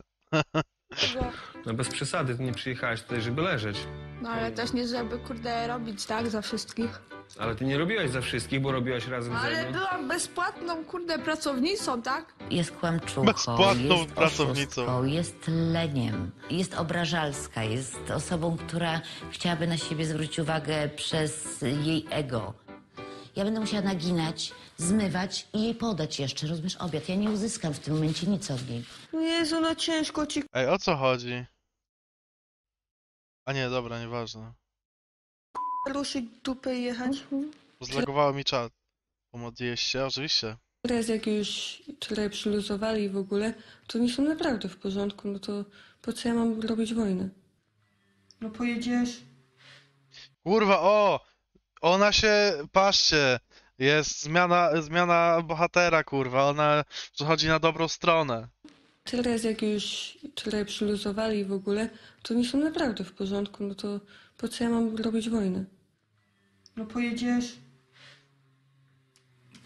no bez przesady, ty nie przyjechałeś tutaj, żeby leżeć. No ale też nie, żeby kurde robić tak za wszystkich. Ale ty nie robiłaś za wszystkich, bo robiłaś razem ze Ale mną. byłam bezpłatną kurde pracownicą, tak? Jest kłamczuchą, Bezpłatną jest pracownicą. oszustką, jest leniem, jest obrażalska, jest osobą, która chciałaby na siebie zwrócić uwagę przez jej ego. Ja będę musiała naginać, zmywać i jej podać jeszcze, rozumiesz, obiad. Ja nie uzyskam w tym momencie nic od niej. Jezu, no ciężko ci Ej, o co chodzi? A nie, dobra, nieważne. ruszyć dupę i jechać. Zlagowało mi czat. Pomodliście? Oczywiście. Teraz jak już trochę przyluzowali w ogóle, to nie są naprawdę w porządku, no to po co ja mam robić wojnę? No pojedziesz. Kurwa, o! Ona się, patrzcie, jest zmiana, zmiana bohatera, kurwa, ona przechodzi na dobrą stronę. Teraz jak już trochę przyluzowali w ogóle, to nie są naprawdę w porządku, no to po co ja mam robić wojnę? No pojedziesz.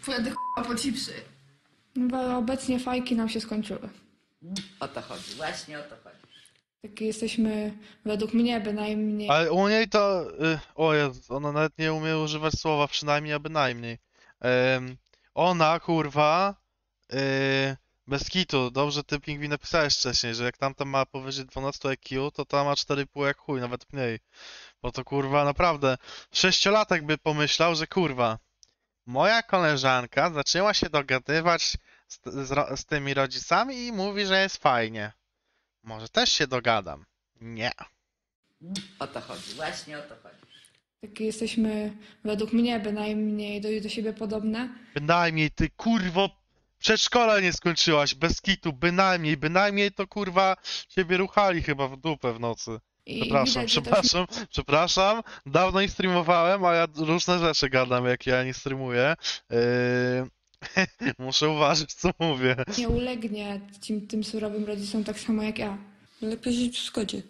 Pójdę k***a po chipsy. No bo obecnie fajki nam się skończyły. O to chodzi, właśnie o to chodzi. Takie jesteśmy, według mnie bynajmniej... Ale u niej to... Y, o Jezu, ona nawet nie umie używać słowa przynajmniej, a bynajmniej. Em, ona, kurwa, y, bez kitu, dobrze ty Pingwin napisałeś wcześniej, że jak tamta ma powyżej dwanaście I Q, to ta ma cztery i pół jak chuj, nawet mniej. Bo to kurwa, naprawdę, sześciolatek by pomyślał, że kurwa, moja koleżanka zaczęła się dogadywać z, z, ro- z tymi rodzicami i mówi, że jest fajnie. Może też się dogadam. Nie. O to chodzi, właśnie o to chodzi. Takie jesteśmy, według mnie bynajmniej, do, do siebie podobne. Bynajmniej ty kurwo przedszkola nie skończyłaś, bez kitu, bynajmniej, bynajmniej to kurwa ciebie ruchali chyba w dupę w nocy. I Przepraszam, widać, że też przepraszam, przepraszam, dawno nie streamowałem, a ja różne rzeczy gadam jak ja nie streamuję. Yy... Muszę uważać co mówię. nie ulegnie tym, tym surowym rodzicom tak samo jak ja. Lepiej żyć w zgodzie.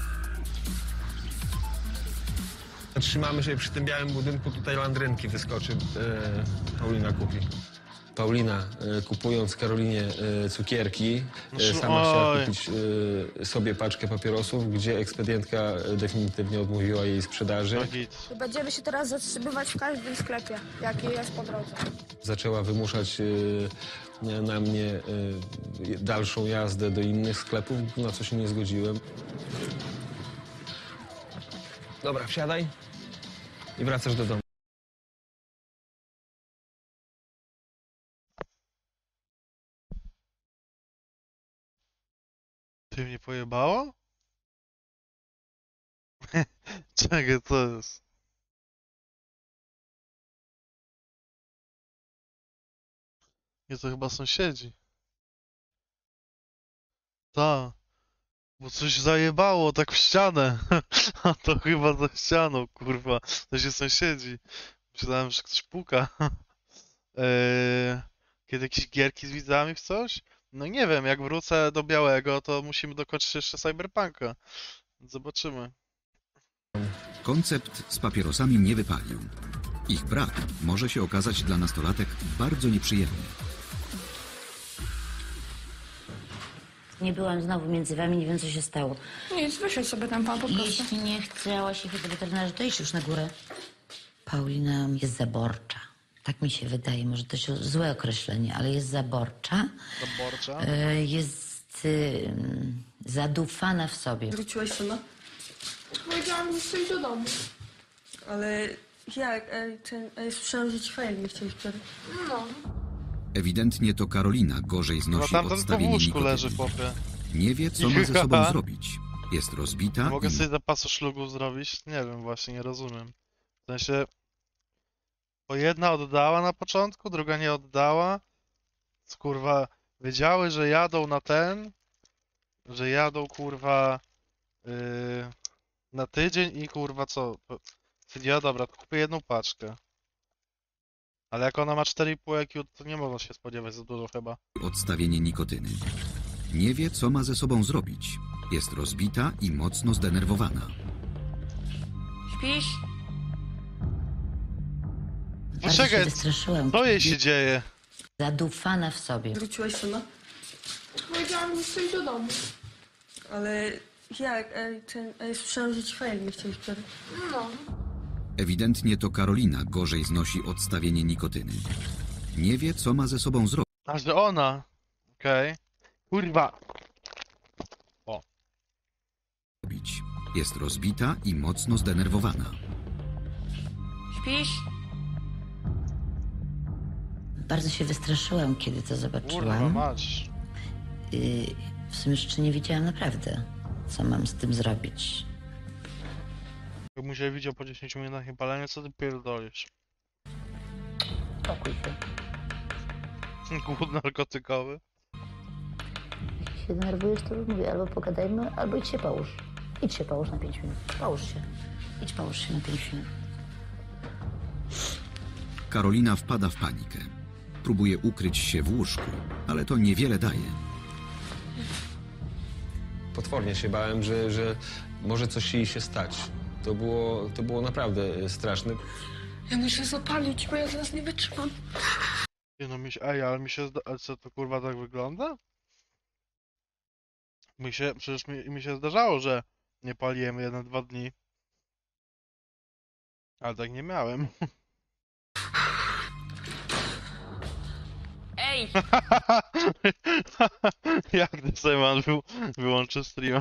Trzymamy się przy tym białym budynku, tutaj landrynki wyskoczy, e, Paulina kupi. Paulina, e, kupując Karolinie e, cukierki, e, sama chciała Oj. kupić e, sobie paczkę papierosów, gdzie ekspedientka e, definitywnie odmówiła jej sprzedaży. Git. Będziemy się teraz zatrzymywać w każdym sklepie, jaki jest po drodze. Zaczęła wymuszać e, na mnie e, dalszą jazdę do innych sklepów, na co się nie zgodziłem. Dobra, wsiadaj i wracasz do domu. Ty mnie pojebało? Czekaj, co jest? Nie, to chyba sąsiedzi. Ta. Bo coś zajebało tak w ścianę. A to chyba za ścianą, kurwa. To się sąsiedzi. Myślałem, że ktoś puka. Eee, kiedy jakieś gierki z widzami w coś? No nie wiem, jak wrócę do białego, to musimy dokończyć jeszcze Cyberpunka. Zobaczymy. Koncept z papierosami nie wypalił. Ich brak może się okazać dla nastolatek bardzo nieprzyjemny. Nie byłam znowu między wami, nie wiem co się stało. Nic, wyszedł sobie tam pan po prostu. Jeśli nie chciałaś jechać do weterynarza, to idź już na górę. Paulina jest zaborcza. Tak mi się wydaje, może to się złe określenie, ale jest zaborcza. Zaborcza. E, Jest y, zadufana w sobie. Wróciłaś sama? Powiedziałam, że chcę iść do domu. Ale jak? Ej, ten, ej, słyszałam, że ci fail nie chciałeś przerwać. No. Ewidentnie to Karolina gorzej No znosi tamten po odstawienie łóżku leży, nikotyny. chłopie. Nie wie, co ma ze sobą zrobić. Jest rozbita Mogę i sobie zapasu szlugu zrobić? Nie wiem, właśnie, nie rozumiem. W sensie... Bo jedna oddała na początku, druga nie oddała. Kurwa, wiedziały, że jadą na ten, że jadą, kurwa, yy, na tydzień i kurwa co? Ja dobra, to kupię jedną paczkę. Ale jak ona ma cztery i pół I Q, to nie można się spodziewać za dużo chyba. odstawienie nikotyny. Nie wie, co ma ze sobą zrobić. Jest rozbita i mocno zdenerwowana. Śpisz? Bardzo się Poczekaj, wystraszyłam. co jej się dzieje? Zadufana w sobie. Wróciłaś sama? Powiedziałam, że chcę iść do domu. Ale jak? Ej, ten, ej, słyszałam, że ci fail nie chciałeś przerwać. No. Ewidentnie to Karolina gorzej znosi odstawienie nikotyny. Nie wie, co ma ze sobą zrobić. A że ona. Okej. Kurwa. Jest rozbita i mocno zdenerwowana. Śpisz? Bardzo się wystraszyłam, kiedy to Kurwa zobaczyłam. mać. Y, w sumie jeszcze nie wiedziałam naprawdę, co mam z tym zrobić. Jakbym się widział po dziesięciu minutach niepalenia, co ty pierdolisz? Spokój się. Głód narkotykowy. Jeśli się denerwujesz, to już mówię, albo pogadajmy, albo idź się połóż. Idź się połóż na pięć minut. Połóż się. Idź połóż się na pięć minut. Karolina wpada w panikę. Próbuje ukryć się w łóżku, ale to niewiele daje. Potwornie się bałem, że, że może coś jej się stać. To było, to było naprawdę straszne. Ja muszę zapalić, bo ja zaraz nie wytrzymam. Nie no mi się, ej, ale mi się zda... ale co to kurwa tak wygląda? Mi się, przecież mi, mi się zdarzało, że nie paliłem jeden, dwa dni. Ale tak nie miałem. Ej! Jak ty Sejman wy, wyłączy streama?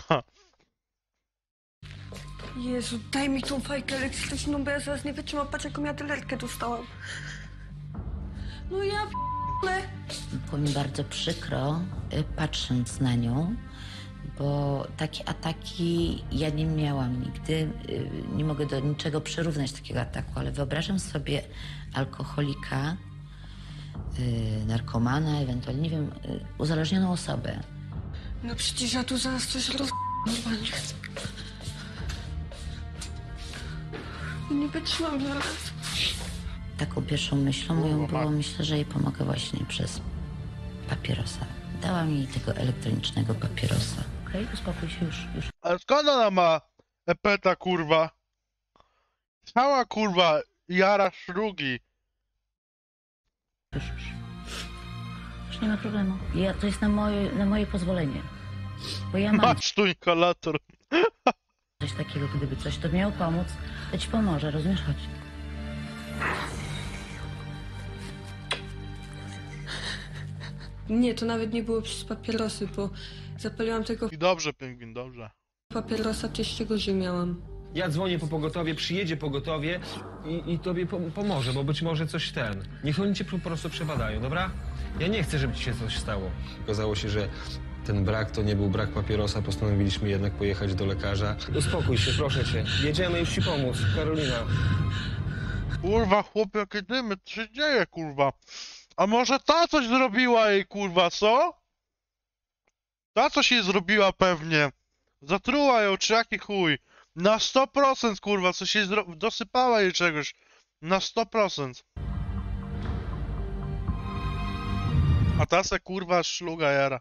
Jezu, daj mi tą fajkę elektryczną, bo ja zaraz nie wytrzymam. Patrz, jaką ja delerkę dostałam. No ja p***le. Było mi bardzo przykro, y, patrząc na nią, bo takie ataki ja nie miałam nigdy. y, Nie mogę do niczego przyrównać takiego ataku, ale wyobrażam sobie alkoholika, y, narkomana, ewentualnie, nie wiem, y, uzależnioną osobę. No przecież ja tu zaraz coś roz... normalnie. Nie wytrzymam zaraz. Taką pierwszą myślą moją było, myślę, że jej pomogę właśnie przez papierosa. Dała mi tego elektronicznego papierosa. Okej, okay, uspokój się już, już. Ale skąd ona ma epeta kurwa? Cała kurwa jara szlugi. Już, już. Już nie ma problemu. Ja, to jest na moje, na moje pozwolenie. Bo ja mam Masz tu inhalator. coś takiego, gdyby coś to miało pomóc, to ci pomoże, rozumiesz? Chodź. Nie, to nawet nie było przez papierosy, bo zapaliłam tego I dobrze, pingwin, dobrze. papierosa, to jeszcze gorzej miałam. Ja dzwonię po pogotowie, przyjedzie pogotowie i, i tobie pom- pomoże, bo być może coś ten. Niech oni cię po prostu przebadają, dobra? Ja nie chcę, żeby ci się coś stało. Okazało się, że ten brak to nie był brak papierosa, postanowiliśmy jednak pojechać do lekarza. Uspokój się, proszę cię. Jedziemy już ci pomóc, Karolina. Kurwa, chłopie, jakie dymy, co się dzieje, kurwa? A może ta coś zrobiła jej, kurwa, co? Ta coś jej zrobiła pewnie. Zatruła ją, czy jaki chuj. Na sto procent, kurwa, coś jej zro... dosypała jej czegoś. Na sto procent. A ta se, kurwa, szluga jara.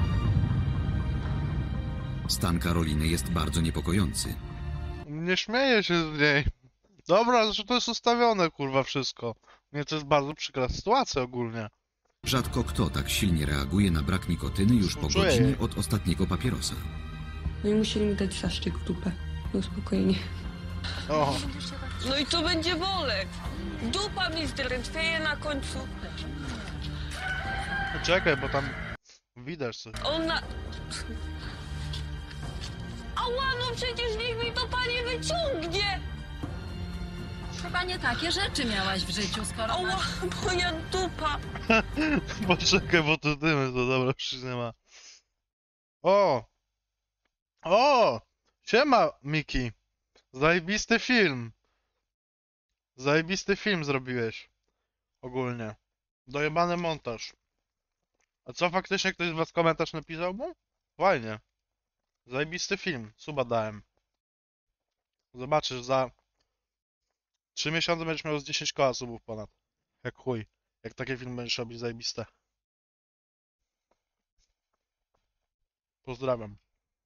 Stan Karoliny jest bardzo niepokojący. Nie śmieję się z niej. Dobra, zresztą to jest ustawione, kurwa, wszystko. Nie, to jest bardzo przykra sytuacja ogólnie. Rzadko kto tak silnie reaguje na brak nikotyny już po Współczuję godzinie jej. od ostatniego papierosa. No i musieli mi dać zaszczyt w dupę. No spokojnie. O, No i to będzie boleć. Dupa mi zdrętwieje na końcu. czekaj, bo tam widać coś. Ona... Ała, no przecież niech mi to pani wyciągnie! Chyba nie takie rzeczy miałaś w życiu, skoro Ała, masz... moja dupa! Poczekaj, bo tu dymy, to dobra, już nie ma. O! O! Siema, Miki. Zajebisty film. Zajebisty film zrobiłeś. Ogólnie. Dojebany montaż. A co, faktycznie ktoś z was komentarz napisał mu? Fajnie. Zajebisty film. Suba dałem. Zobaczysz, za trzy miesiące będziesz miał z dziesięć koła subów ponad. Jak chuj. Jak takie filmy będziesz robić zajebiste. Pozdrawiam.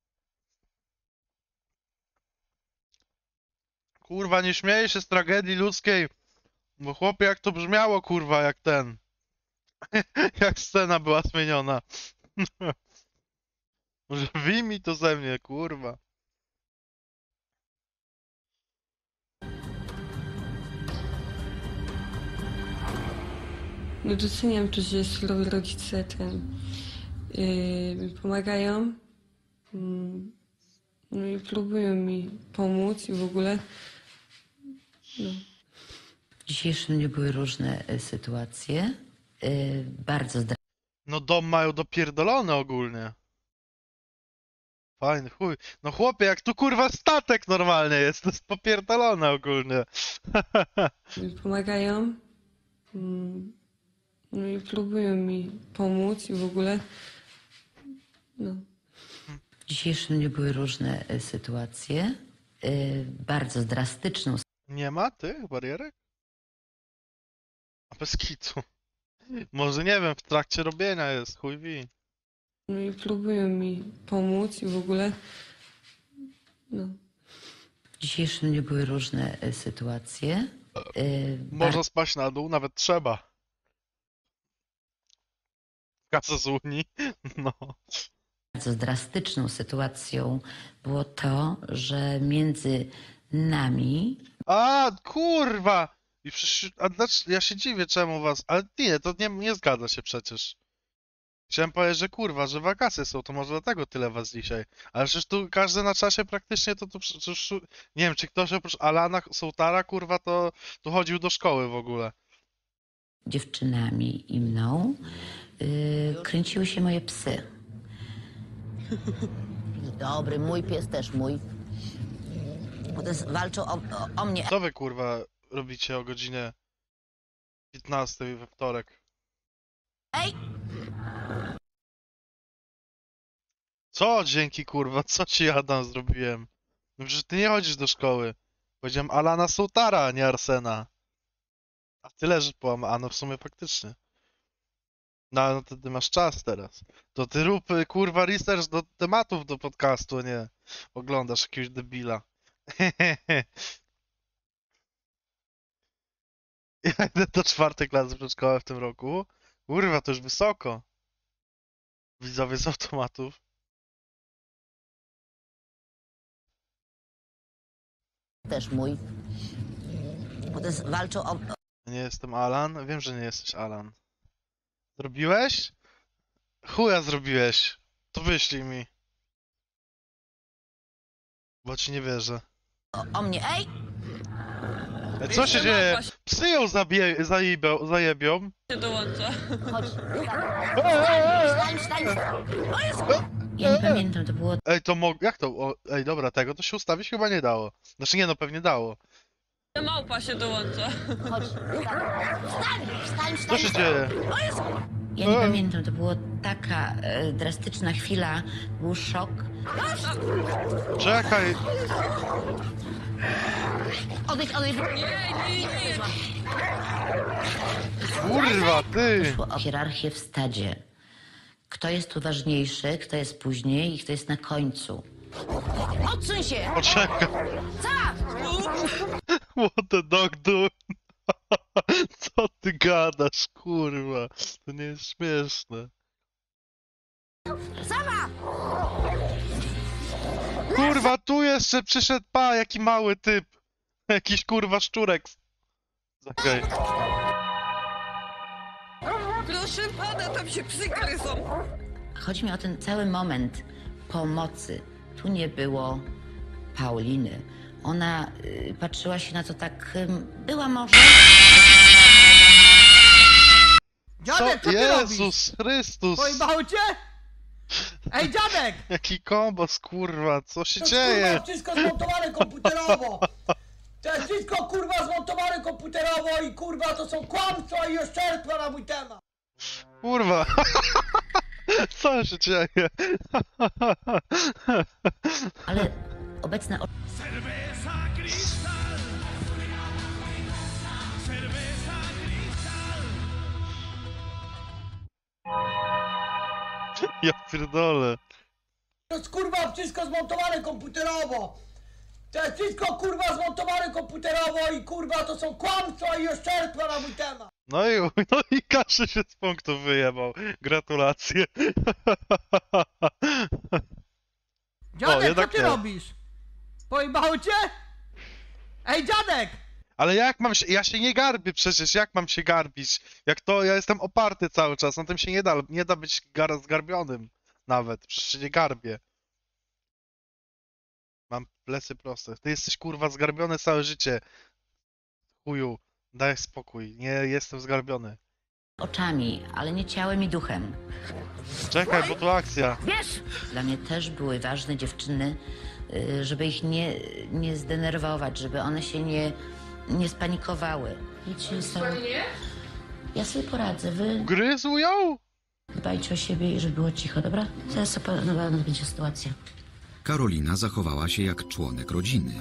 Kurwa, nie śmieję się z tragedii ludzkiej. Bo chłopie, jak to brzmiało, kurwa, jak ten. Jak scena była zmieniona. Może wyjmij to ze mnie, kurwa. No doceniam to, że surowi rodzice ten yy, mi pomagają. Mm, no i próbują mi pomóc i w ogóle. No. W dzisiejszym dniu były różne y, sytuacje. Y, bardzo No dom mają dopierdolony ogólnie. Fajny chuj. No chłopie, jak tu kurwa statek normalnie jest, to jest popierdolone ogólnie. Mi pomagają. Mm, no i próbują mi pomóc i w ogóle. No. W dzisiejszym dniu były różne y, sytuacje. Y, bardzo drastyczną Nie ma tych barierek? A bez kitu. Może nie wiem, w trakcie robienia jest, chuj wi. No i próbują mi pomóc i w ogóle. No. W dzisiejszym dniu były różne y, sytuacje. y, Można spaść na dół, nawet trzeba. Kasa z Unii, no. bardzo drastyczną sytuacją było to, że między nami A, kurwa! I przecież, a dlaczego, ja się dziwię czemu was, ale nie, to nie, nie zgadza się przecież. Chciałem powiedzieć, że kurwa, że wakacje są, to może dlatego tyle was dzisiaj. Ale przecież tu każdy na czasie praktycznie to tu przecież, nie wiem, czy ktoś oprócz Alana Sołtara, kurwa, to tu chodził do szkoły w ogóle. dziewczynami i mną y, kręciły się moje psy. Dobry, mój pies też mój. Potem walczą o, o, o mnie. Co wy kurwa robicie o godzinie piętnastej we wtorek? Ej! Co dzięki kurwa, co ci Adam zrobiłem? No przecież ty nie chodzisz do szkoły. Powiedziałem Alana Sołtara, a nie Arsena. A ty leżysz po a no w sumie faktycznie. No, no to ty masz czas teraz. To ty rób y, kurwa research do tematów do podcastu, a nie oglądasz jakiegoś debila. Ja idę do czwartej klasy przedszkola w tym roku. Kurwa, to już wysoko. Widzowie z automatów. Też mój. Potem walczą o... Nie jestem Alan? Wiem, że nie jesteś Alan. Zrobiłeś? Chuja zrobiłeś. To wyślij mi. Bo ci nie wierzę. O, o mnie, ej! Ej, co się dzieje? Psy ją zabie... zajebią, zajebią. Się dołącza. Chodź. Wstań, wstań, wstań. Ja nie pamiętam, to było... Ej, to mo... jak to? O, ej, dobra, tego to się ustawić chyba nie dało. Znaczy nie, no pewnie dało. Małpa się dołącza. Chodź. Wstań, wstań, Co się dzieje? Ja nie pamiętam, to była taka e, drastyczna chwila, był szok. Czekaj. Odejdź, odejdź. Nie, nie, nie. Kurwa, ty. Szło o hierarchię w stadzie. Kto jest tu ważniejszy, kto jest później i kto jest na końcu. Odsuń się! Poczekaj. What the dog do? Co ty gadasz, kurwa? To nie jest śmieszne. Sama! Kurwa, tu jeszcze przyszedł pa, jaki mały typ. Jakiś kurwa szczurek. Czekaj. Proszę pana, tam się psy gryzą. Chodzi mi o ten cały moment pomocy. Tu nie było Pauliny. Ona y, patrzyła się na to tak... Y, była może... Dziadek, co ty Jezus robisz? Chrystus! Pojebało cię? Ej, dziadek! Jaki kombos, kurwa, co się To dzieje? kurwa wszystko zmontowane komputerowo! To jest wszystko kurwa zmontowane komputerowo i kurwa to są kłamstwa i oszczerstwa na mój temat! Kurwa! Co się dzieje? Ale obecne... o- Ja pierdolę. To jest kurwa wszystko zmontowane komputerowo! To jest wszystko kurwa zmontowane komputerowo i kurwa to są kłamstwa i oszczerstwa na mój temat! No i, no i Kaszy się z punktu wyjebał. Gratulacje. Dziadek, jednak co ty nie. robisz? Pojebało cię? Ej, dziadek! Ale jak mam się... Ja się nie garbię przecież, jak mam się garbić? Jak to ja jestem oparty cały czas, na tym się nie da, nie da być gar, zgarbionym nawet. Przecież się nie garbię. Mam plecy proste. Ty jesteś kurwa zgarbiony całe życie. Chuju, daj spokój. Nie jestem zgarbiony. oczami, ale nie ciałem i duchem. Czekaj, bo tu akcja. Wiesz? Dla mnie też były ważne dziewczyny, y, żeby ich nie, nie zdenerwować, żeby one się nie, nie spanikowały. Nic się nie stało. Ja sobie poradzę. Wy Gryzł ją? dbajcie o siebie i żeby było cicho, dobra? Zaraz sobie na pewno będzie sytuacja. Karolina zachowała się jak członek rodziny.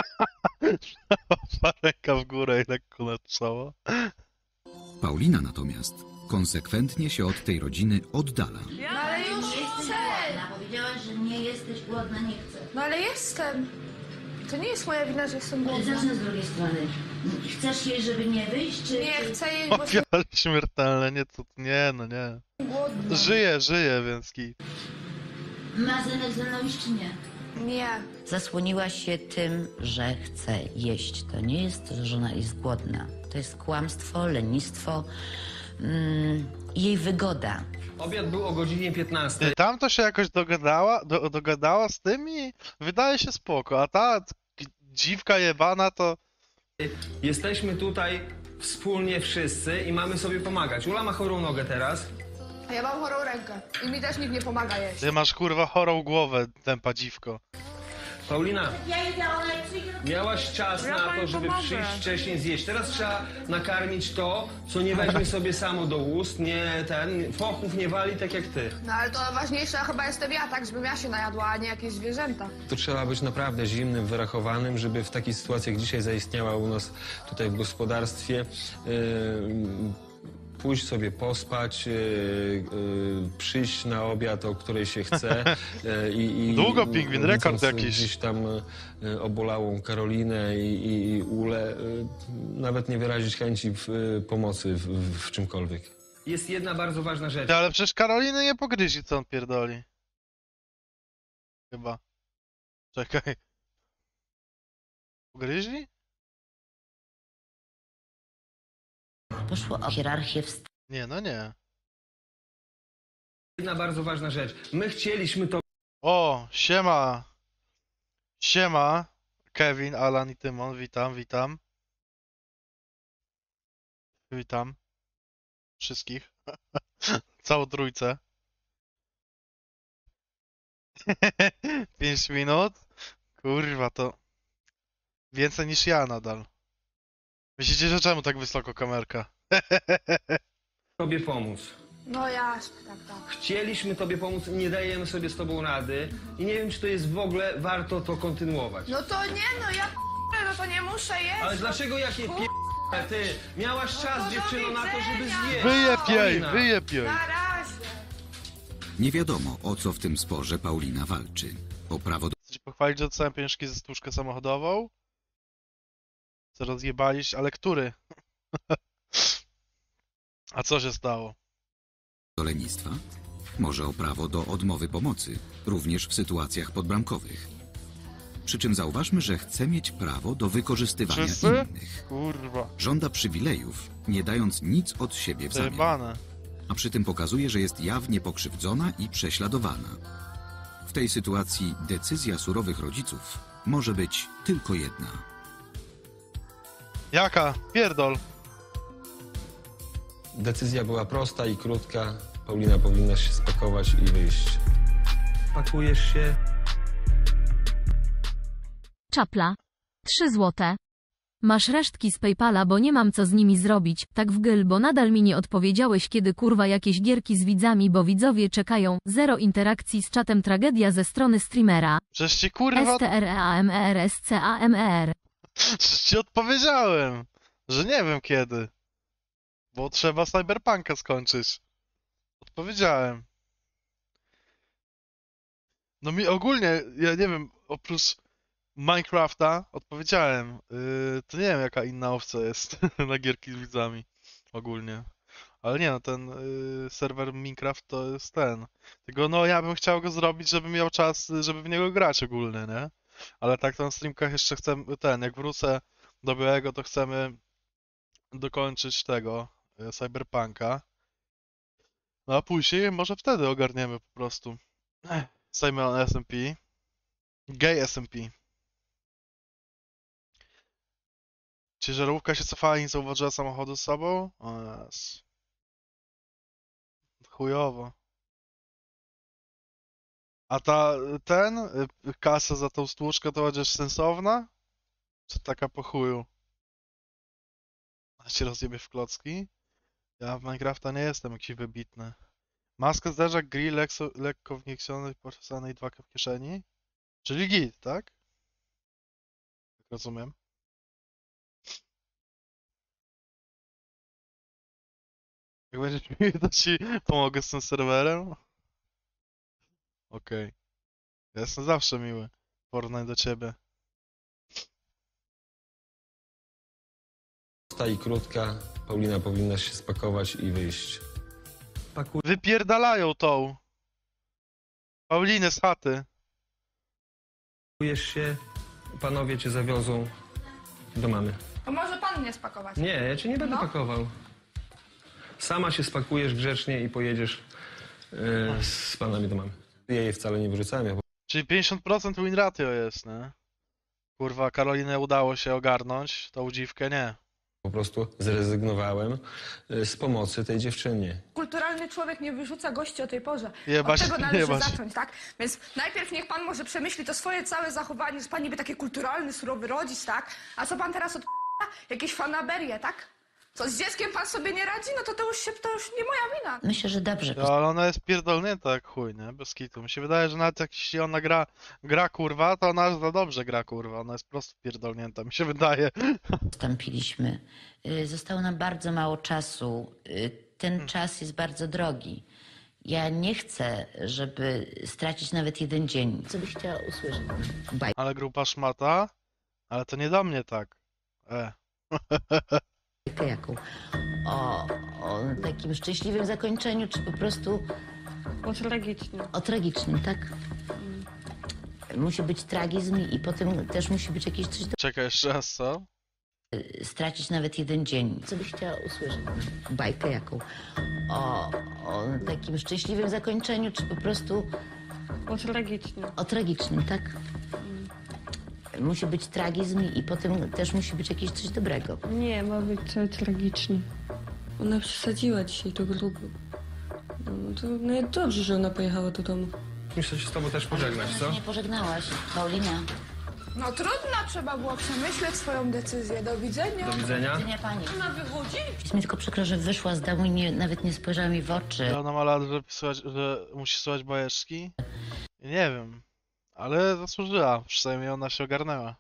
Ręka w górę i lekko na czoło. Paulina natomiast konsekwentnie się od tej rodziny oddala. No ale już chcę. Powiedziałaś, że nie jesteś głodna, nie chcę. No ale jestem. To nie jest moja wina, że jestem głodna. Zacznę z drugiej strony. Chcesz jej, żeby nie wyjść, czy... Nie chcę jeść, bo jestem Ofiary śmiertelne, nie, to nie, no nie. głodna. Żyje, żyje, więc ki. Ma zamiar ze mną iść, czy nie? Nie. Zasłoniła się tym, że chce jeść. To nie jest to, że ona jest głodna. To jest kłamstwo, lenistwo, mm, jej wygoda. Obiad był o godzinie piętnastej. Ty tam to się jakoś dogadała, do, dogadała z tym i wydaje się spoko, a ta k- dziwka jebana to... Jesteśmy tutaj wspólnie wszyscy i mamy sobie pomagać. Ula ma chorą nogę teraz. A ja mam chorą rękę i mi też nikt nie pomaga jeść. Ty masz kurwa chorą głowę, tępa dziwko. Paulina, miałaś czas na to, żeby przyjść wcześniej zjeść. Teraz trzeba nakarmić to, co nie weźmie sobie samo do ust, nie ten, fochów nie wali tak jak ty. No ale to ważniejsze chyba jestem ja, tak, żebym ja się najadła, a nie jakieś zwierzęta. To trzeba być naprawdę zimnym, wyrachowanym, żeby w takiej sytuacji, jak dzisiaj zaistniała u nas tutaj w gospodarstwie, yy, pójść sobie pospać, yy, yy, przyjść na obiad, o której się chce. Yy, i, i, Długo, Pingwin, rekord widząc jakiś. Gdzieś tam yy, obolałą Karolinę i, i, i Ulę, yy, nawet nie wyrazić chęci w, yy, pomocy w, w, w czymkolwiek. Jest jedna bardzo ważna rzecz. Ty, ale przecież Karoliny nie pogryzi, co on pierdoli. Chyba. Czekaj. Pogryźli? Poszło o hierarchię w Nie, no nie. Jedna bardzo ważna rzecz. My chcieliśmy to O, siema. Siema. Kevin, Alan i Tymon, witam, witam. Witam. Wszystkich. Całą trójcę. Pięć minut? Kurwa, to więcej niż ja nadal. Myślicie, że czemu tak wysoko kamerka? tobie pomóc. No jasne, tak, tak. Chcieliśmy tobie pomóc, nie dajemy sobie z tobą rady i nie wiem, czy to jest w ogóle warto to kontynuować. No to nie, no ja p***, no to nie muszę jeść. Ale dlaczego jakie p***, ty? Miałaś czas, No to do dziewczyno, na to, żeby widzenia. zjeść. Wyjeb jej, Paulina. wyjeb jej. Na razie. Nie wiadomo, o co w tym sporze Paulina walczy. O prawo do Chcecie pochwalić, że dostałem pieniążki za stłuczkę samochodową? Co rozjebaliście? Ale który? A co się stało? lenistwa? Może o prawo do odmowy pomocy, również w sytuacjach podbramkowych. Przy czym zauważmy, że chce mieć prawo do wykorzystywania Wszyscy? innych. Kurwa. Żąda przywilejów, nie dając nic od siebie w zamian. Zajebane. A przy tym pokazuje, że jest jawnie pokrzywdzona i prześladowana. W tej sytuacji decyzja surowych rodziców może być tylko jedna. Jaka? Pierdol. Decyzja była prosta i krótka. Paulina powinna się spakować i wyjść. Pakujesz się. Czapla. Trzy złote. Masz resztki z Paypala, bo nie mam co z nimi zrobić. Tak w gyl, bo nadal mi nie odpowiedziałeś, kiedy kurwa jakieś gierki z widzami, bo widzowie czekają. Zero interakcji z czatem, tragedia ze strony streamera. Przecież ci kurwa... S T R E A M E R S C A M E R. Przecież ci odpowiedziałem, że nie wiem kiedy. Bo trzeba Cyberpunka skończyć. Odpowiedziałem. No mi ogólnie, ja nie wiem, oprócz Minecrafta odpowiedziałem. Yy, to nie wiem jaka inna opcja jest na gierki z widzami. Ogólnie. Ale nie no, ten yy, serwer Minecraft to jest ten. Tylko no ja bym chciał go zrobić, żeby miał czas, żeby w niego grać ogólnie, nie? Ale tak to na streamkach jeszcze chcę, ten, jak wrócę do białego, to chcemy dokończyć tego yy, Cyberpunka. No a później może wtedy ogarniemy po prostu. Simon S M P. Gay S M P. Ciężarówka się cofała i nie zauważyła samochodu z sobą? O yes. Chujowo. A ta, ten, y, kasa za tą stłuczkę to chociaż sensowna? Czy taka po chuju? A się rozjebie w klocki? Ja w Minecrafta nie jestem jakiś wybitny. Maska zderzak, grill, lekko, lekko wniesiony, poczesany i dwa w kieszeni. Czyli git, tak? Tak rozumiem. Jak będziesz miły, to ci pomogę z tym serwerem. Okej. Okay. Ja jestem zawsze miły. W porównaniu do ciebie. prosta i krótka. Paulina, powinnaś się spakować i wyjść. Wypierdalają tą. Paulinę z chaty. Pakujesz się, panowie cię zawiozą do mamy. To może pan mnie spakować? Nie, ja cię nie będę No. pakował. Sama się spakujesz grzecznie i pojedziesz e, z panami do mamy. Ja jej wcale nie wyrzucałem, ja Czyli pięćdziesiąt procent win ratio jest, nie? Kurwa, Karolinę udało się ogarnąć, tą dziwkę nie. po prostu zrezygnowałem e, z pomocy tej dziewczynie. Kulturalny człowiek nie wyrzuca gości o tej porze. Jebać, Od tego należy jebać. zacząć, tak? Więc najpierw niech pan może przemyśli to swoje całe zachowanie, że pan niby taki kulturalny, surowy rodzic, tak? A co pan teraz od jakieś fanaberie, tak? Co, z dzieckiem pan sobie nie radzi? No to to już, się, to już nie moja wina. Myślę, że dobrze. No, ale ona jest pierdolnięta jak chuj, nie? Bez kitu. Mi się wydaje, że nawet jak jeśli ona gra, gra kurwa, to ona za dobrze gra kurwa. Ona jest po prostu pierdolnięta, mi się wydaje. Postąpiliśmy. Y, Zostało nam bardzo mało czasu. Y, Ten czas jest bardzo drogi. Ja nie chcę, żeby stracić nawet jeden dzień. Co byś chciała usłyszeć? Baj. Ale grupa szmata? Ale to nie do mnie tak. E. Jaką? O, o takim szczęśliwym zakończeniu, czy po prostu O tragicznym. o tragicznym, tak? Musi być tragizm i potem też musi być jakieś coś do... Czekaj, jeszcze raz, co? Stracić nawet jeden dzień. Co byś chciała usłyszeć? Bajkę jaką? O, o takim szczęśliwym zakończeniu, czy po prostu O tragicznym. o tragicznym, tak? Musi być tragizm i potem też musi być jakieś coś dobrego. Nie, ma być to tragiczny. Ona przesadziła dzisiaj do grubu. No to nawet dobrze, że ona pojechała do domu. Muszę się z tobą też pożegnać, co? Nie pożegnałaś, Paulina. No trudno, trzeba było przemyśleć swoją decyzję. Do widzenia. Do widzenia. Nie, pani. Ona wychodzi? Jest mi tylko przykro, że wyszła z domu i nie, nawet nie spojrzała mi w oczy. Czy ona ma lat, że, słuchać, że musi słuchać bajeczki? Nie wiem. Ale zasłużyła. Przynajmniej ona się ogarnęła.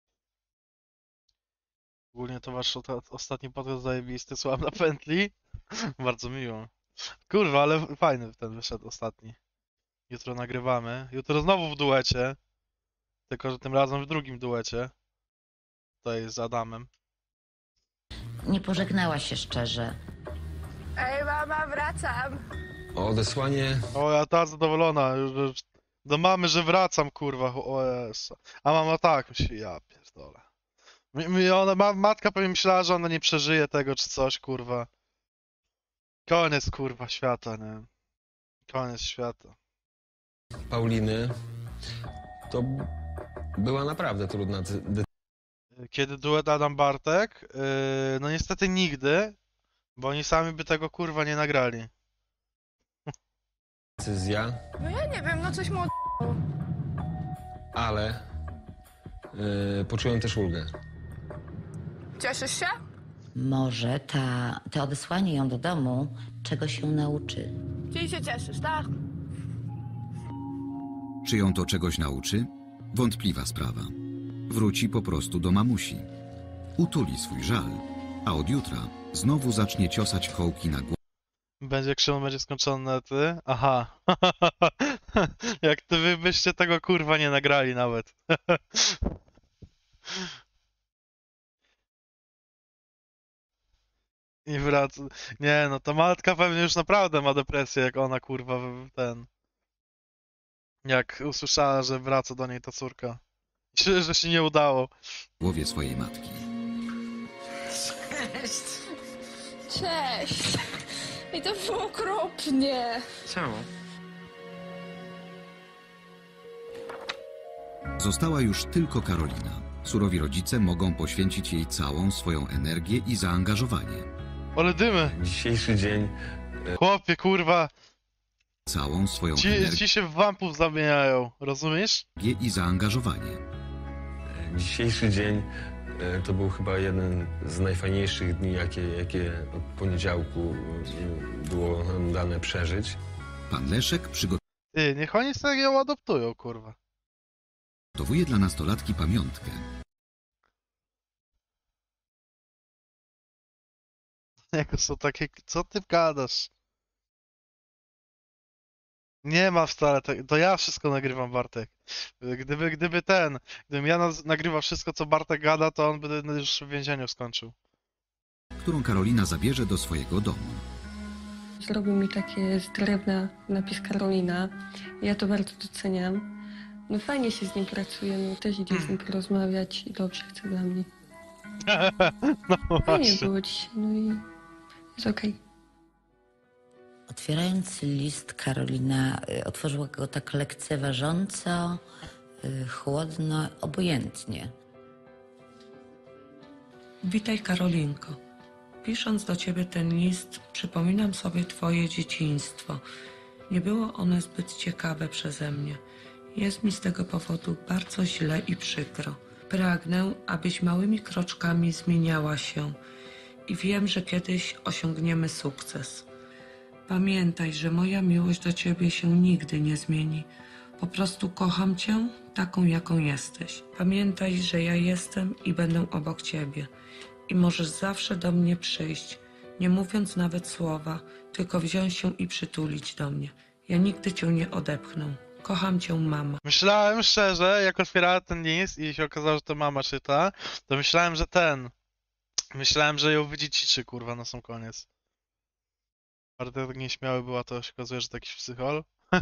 Ogólnie to wasz o- ostatni podcast zajebisty. Słucham na pętli. Bardzo miło. Kurwa, ale fajny ten wyszedł ostatni. Jutro nagrywamy. Jutro znowu w duecie. Tylko, że tym razem w drugim duecie. Tutaj z Adamem. Nie pożegnała się szczerze. Ej, mama, wracam. O odesłanie O, ja ta zadowolona. Już, już do mamy, że wracam, kurwa. O Jezu. A mama tak myśli, ja pierdolę. Mi, mi ona, ma, matka pewnie myślała, że ona nie przeżyje tego czy coś, kurwa. Koniec, kurwa, świata, nie? Koniec świata. Pauliny to była naprawdę trudna dy- dy- Kiedy duet Adam Bartek? Yy, no niestety nigdy, bo oni sami by tego kurwa nie nagrali. decyzja, No ja nie wiem, no coś mu od... ale yy, poczułem też ulgę. Cieszysz się? Może ta, to odesłanie ją do domu czegoś się nauczy. Czyli się cieszysz, tak? Czy ją to czegoś nauczy? Wątpliwa sprawa. Wróci po prostu do mamusi. Utuli swój żal, a od jutra znowu zacznie ciosać kołki na głowę. Będzie jak Szymon będzie skończony nety? Aha. Jak ty wy byście tego kurwa nie nagrali nawet. I wraca. Nie no, to matka pewnie już naprawdę ma depresję, jak ona kurwa w- ten. Jak usłyszała, że wraca do niej ta córka. Że, że się nie udało. głowie swojej matki. Cześć. Cześć. I to było okropnie. Czemu? Została już tylko Karolina. Surowi rodzice mogą poświęcić jej całą swoją energię i zaangażowanie. Ale dymy! Dzisiejszy dzień, Chłopie, kurwa! Całą swoją Ci, energię ci się w wampów zamieniają, rozumiesz? i zaangażowanie. dzisiejszy dzień e, to był chyba jeden z najfajniejszych dni, jakie, jakie od poniedziałku e, było nam dane przeżyć. Pan Leszek Ty, niech oni sobie ją adoptują, kurwa. przygotowuje dla nastolatki pamiątkę. Jak są takie... Co ty gadasz? Nie ma wcale tego. To ja wszystko nagrywam, Bartek. Gdyby, gdyby ten... Gdybym ja naz- nagrywał wszystko, co Bartek gada, to on by już w więzieniu skończył. którą Karolina zabierze do swojego domu. Zrobił mi takie z drewna napis Karolina. Ja to bardzo doceniam. No fajnie się z nim pracuje, no też idzie z nim porozmawiać i dobrze chce dla mnie. No Fajnie właśnie. było dzisiaj, no i jest okej. Otwierając list, Karolina y, otworzyła go tak lekceważąco, y, chłodno, obojętnie. Witaj, Karolinko. Pisząc do ciebie ten list, przypominam sobie twoje dzieciństwo. Nie było one zbyt ciekawe przeze mnie. Jest mi z tego powodu bardzo źle i przykro. Pragnę, abyś małymi kroczkami zmieniała się i wiem, że kiedyś osiągniemy sukces. Pamiętaj, że moja miłość do ciebie się nigdy nie zmieni. Po prostu kocham cię taką, jaką jesteś. Pamiętaj, że ja jestem i będę obok ciebie. I możesz zawsze do mnie przyjść, nie mówiąc nawet słowa, tylko wziąć się i przytulić do mnie. Ja nigdy cię nie odepchnę. Kocham cię, mama. Myślałem szczerze, jak otwierała ten list i się okazało, że to mama czyta, to myślałem, że ten... Myślałem, że ją wydziedziczy, kurwa, na sam koniec. Bardzo tak nieśmiały była, to się okazuje, że to jakiś psychol.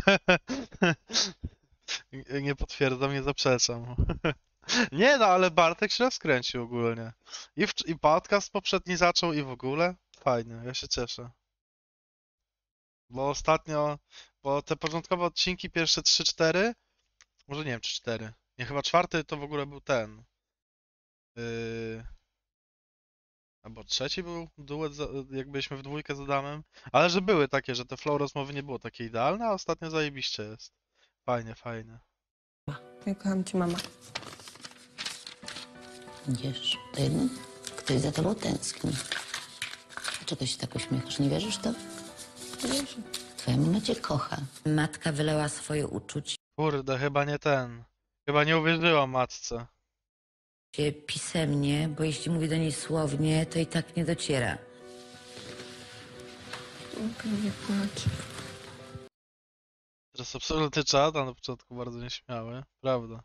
Nie potwierdzam, nie zaprzeczam. Nie no, ale Bartek się rozkręcił ogólnie. I, w, I podcast poprzedni zaczął i w ogóle. Fajnie, ja się cieszę. Bo ostatnio, bo te początkowe odcinki, pierwsze trzy cztery, może nie wiem czy cztery, nie, chyba czwarty to w ogóle był ten. Yy... Albo trzeci był duet, za, jak byliśmy w dwójkę z Adamem. Ale że były takie, że te flow rozmowy nie było takie idealne, a ostatnio zajebiście jest. Fajnie, fajnie. Ja kocham cię, mama. Wiesz, to jednak ktoś za tobą tęskni. Dlaczego się tak uśmiechasz? Nie wierzysz w to? Wierzę. Twoja mama cię kocha. Matka wylała swoje uczucie Kurde, chyba nie ten. Chyba nie uwierzyłam matce. pisemnie, bo jeśli mówi do niej słownie, to i tak nie dociera. Okej, nie płacz. Teraz absolutny czat, a na początku bardzo nieśmiały. Prawda.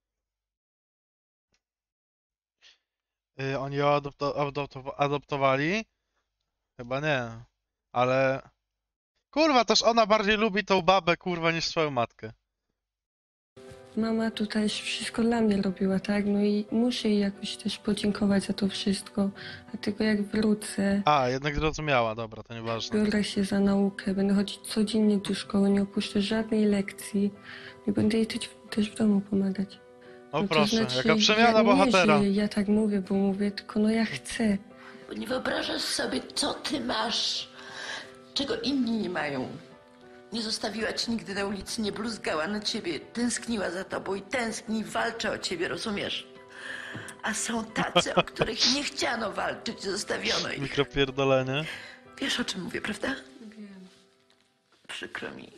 Yy, oni ją adopto adopto adoptowali? Chyba nie. Ale... Kurwa, też ona bardziej lubi tą babę, kurwa, niż swoją matkę. Mama tutaj wszystko dla mnie robiła, tak? No i muszę jej jakoś też podziękować za to wszystko. Dlatego jak wrócę, A, jednak zrozumiała, dobra, to nieważne. biorę się za naukę, będę chodzić codziennie do szkoły, nie opuszczę żadnej lekcji i będę jej też, też w domu pomagać. O No to proszę, znaczy, jaka przemiana ja, bohatera. Nie, że ja tak mówię, bo mówię, tylko no ja chcę. Bo nie wyobrażasz sobie, co ty masz, czego inni nie mają. Nie zostawiła ci nigdy na ulicy, nie bluzgała na ciebie, tęskniła za tobą i tęskni, walczy o ciebie, rozumiesz? A są tacy, o których nie chciano walczyć, zostawiono ich. Mikropierdolenie. Wiesz, o czym mówię, prawda? Wiem. Przykro mi.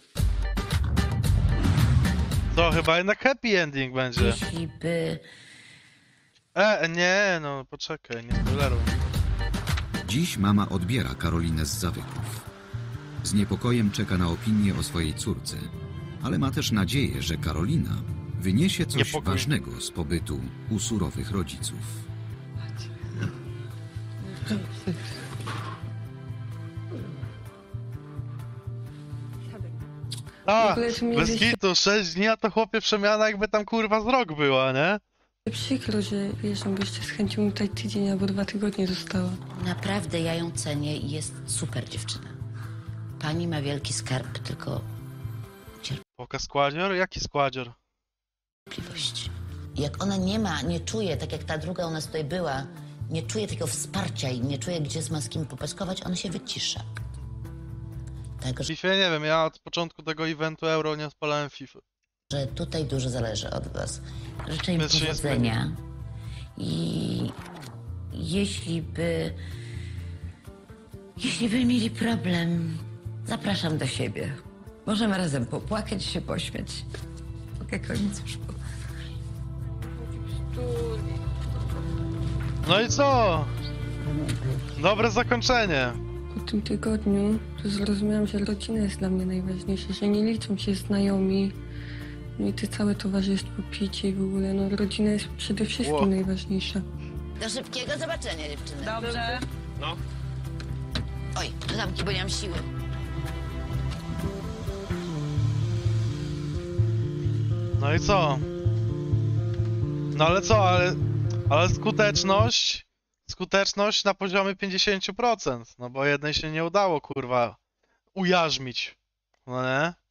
To chyba jednak happy ending będzie. Jeśli by... E, nie, no poczekaj, nie spoileruj. Dziś mama odbiera Karolinę z zawyków. Z niepokojem czeka na opinię o swojej córce, ale ma też nadzieję, że Karolina wyniesie coś Niepokój. ważnego z pobytu u surowych rodziców. A, W ogóle to mnie bez wieści- hitu, sześć dni, a to chłopie przemiana jakby tam kurwa z rok była, nie? Przykro, że wiesz, no byście z chęcią mi tutaj tydzień albo dwa tygodnie została. Naprawdę ja ją cenię i jest super dziewczyna. Pani ma wielki skarb, tylko Poka składzior? Jaki składzior? cierpliwość. Jak ona nie ma, nie czuje, tak jak ta druga u nas tutaj była, nie czuje takiego wsparcia i nie czuje, gdzie ma z kim popaskować, ona się wycisza. Także FIFA nie wiem, ja od początku tego eventu Euro nie odpalałem FIFA. że tutaj dużo zależy od was. Życzę im Bez się nie powodzenia. I jeśli by... Jeśli by mieli problem, zapraszam do siebie. Możemy razem popłakać i się pośmiać. Okej, koniec już było. No i co? Dobre zakończenie. Po tym tygodniu to zrozumiałam, że rodzina jest dla mnie najważniejsza, że nie liczą się znajomi, no i te całe towarzystwo, picie i w ogóle, no rodzina jest przede wszystkim Ło. najważniejsza. Do szybkiego zobaczenia, dziewczyny. Dobrze. No. Oj, zamki, bo nie mam siły. No i co? No ale co, ale, ale skuteczność, skuteczność na poziomie pięćdziesiąt procent, no bo jednej się nie udało, kurwa, ujarzmić, no nie?